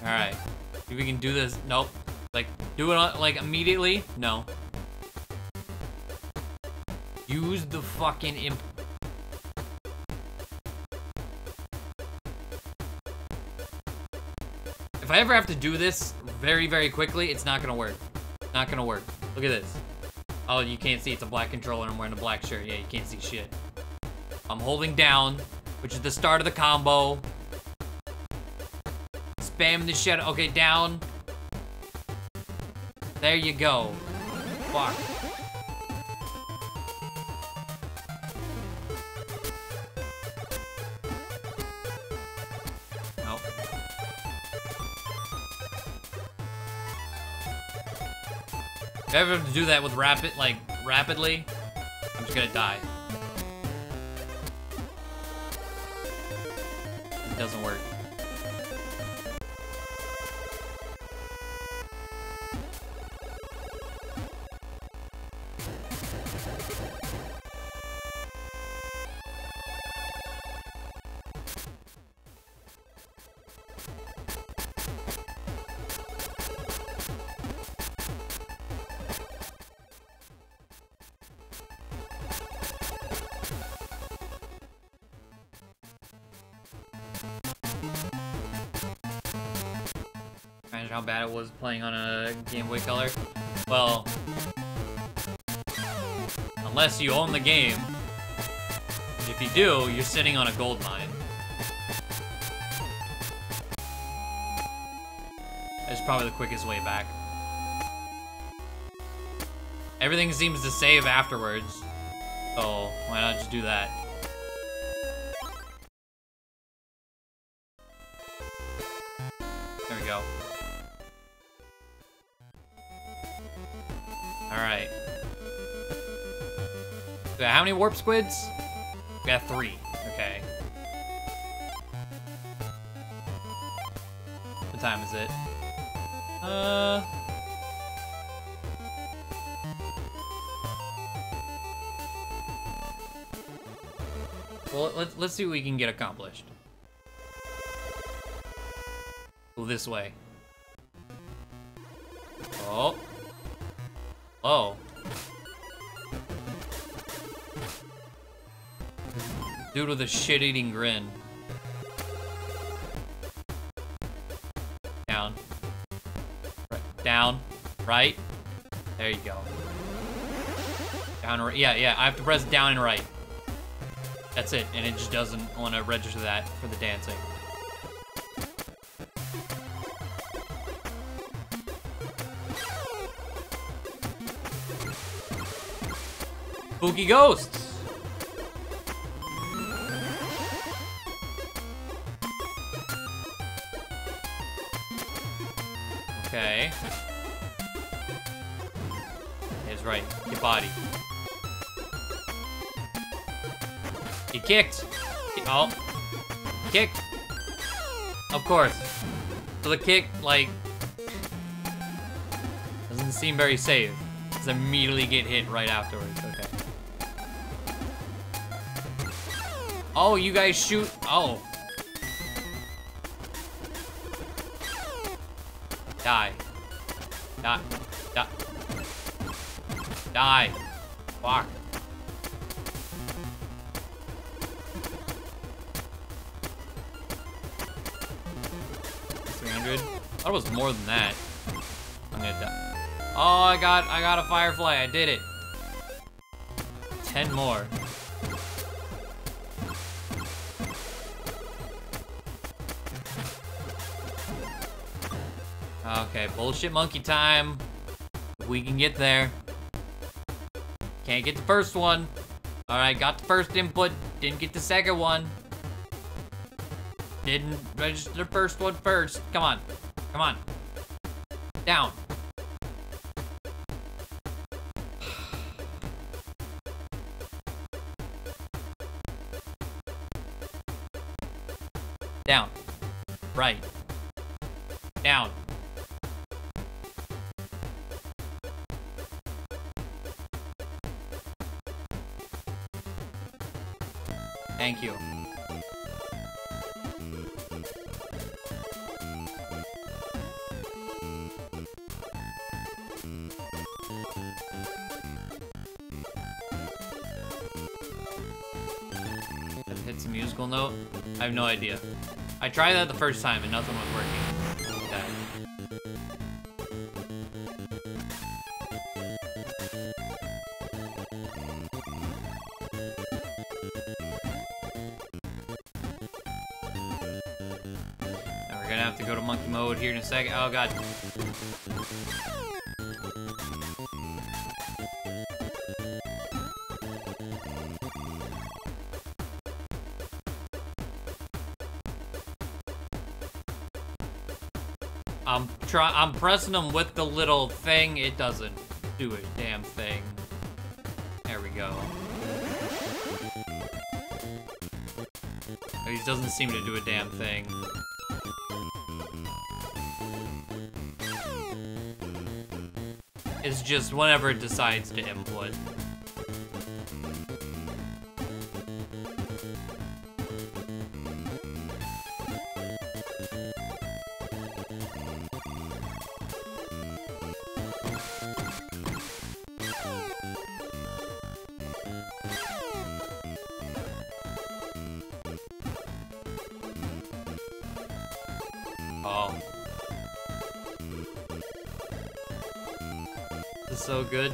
Alright. See if we can do this. Nope. Like, do it like immediately? No. Use the fucking imp. If I ever have to do this very, very quickly, it's not gonna work. Not gonna work. Look at this. Oh, you can't see. It's a black controller and I'm wearing a black shirt. Yeah, you can't see shit. I'm holding down, which is the start of the combo. Spam the shit. Okay, down. There you go. Fuck. Nope. If I ever have to do that with rapidly, I'm just gonna die. It doesn't work. Imagine how bad it was playing on a Game Boy Color. Well, unless you own the game. If you do, you're sitting on a gold mine. That's probably the quickest way back. Everything seems to save afterwards, so why not just do that? There we go. Alright. How many warp squids? We got 3. Okay. What time is it? Well, let's see what we can get accomplished. Go this way. Oh. Oh. Dude with a shit-eating grin. Down. Right. Down. Right. There you go. Down, right. Yeah, I have to press down and right. That's it, and it just doesn't want to register that for the dancing. Spooky ghosts! Okay. It's right. Get body. He kicked. Oh. Kicked. Of course. So the kick, like, doesn't seem very safe. Just immediately get hit right afterwards. Okay. Oh, you guys shoot. Oh. Die. Die. Die. Die. Fuck. I thought it was more than that. I'm gonna die. Oh, I got a firefly. I did it. 10 more. Okay, bullshit monkey time. If we can get there. Can't get the first one. Alright, got the first input. Didn't get the second one. Didn't register the first one first. Come on. Come on. Down. Down. Right. Down. Thank you. It's a musical note? I have no idea. I tried that the first time and nothing was working. Okay. Now we're gonna have to go to monkey mode here in a second. Oh god. I'm pressing them with the little thing. It doesn't do a damn thing. There we go. He doesn't seem to do a damn thing. It's just whenever it decides to input. Oh. This is so good.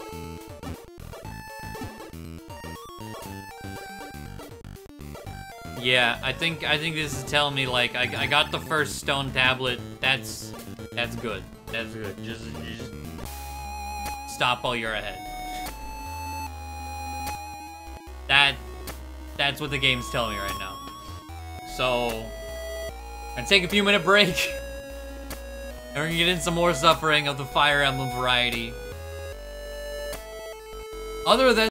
Yeah, I think this is telling me like I got the first stone tablet. That's good. That's good. Just stop while you're ahead. That's what the game's telling me right now. So I'm gonna take a few minute break. And we're gonna get in some more suffering of the Fire Emblem variety. Other than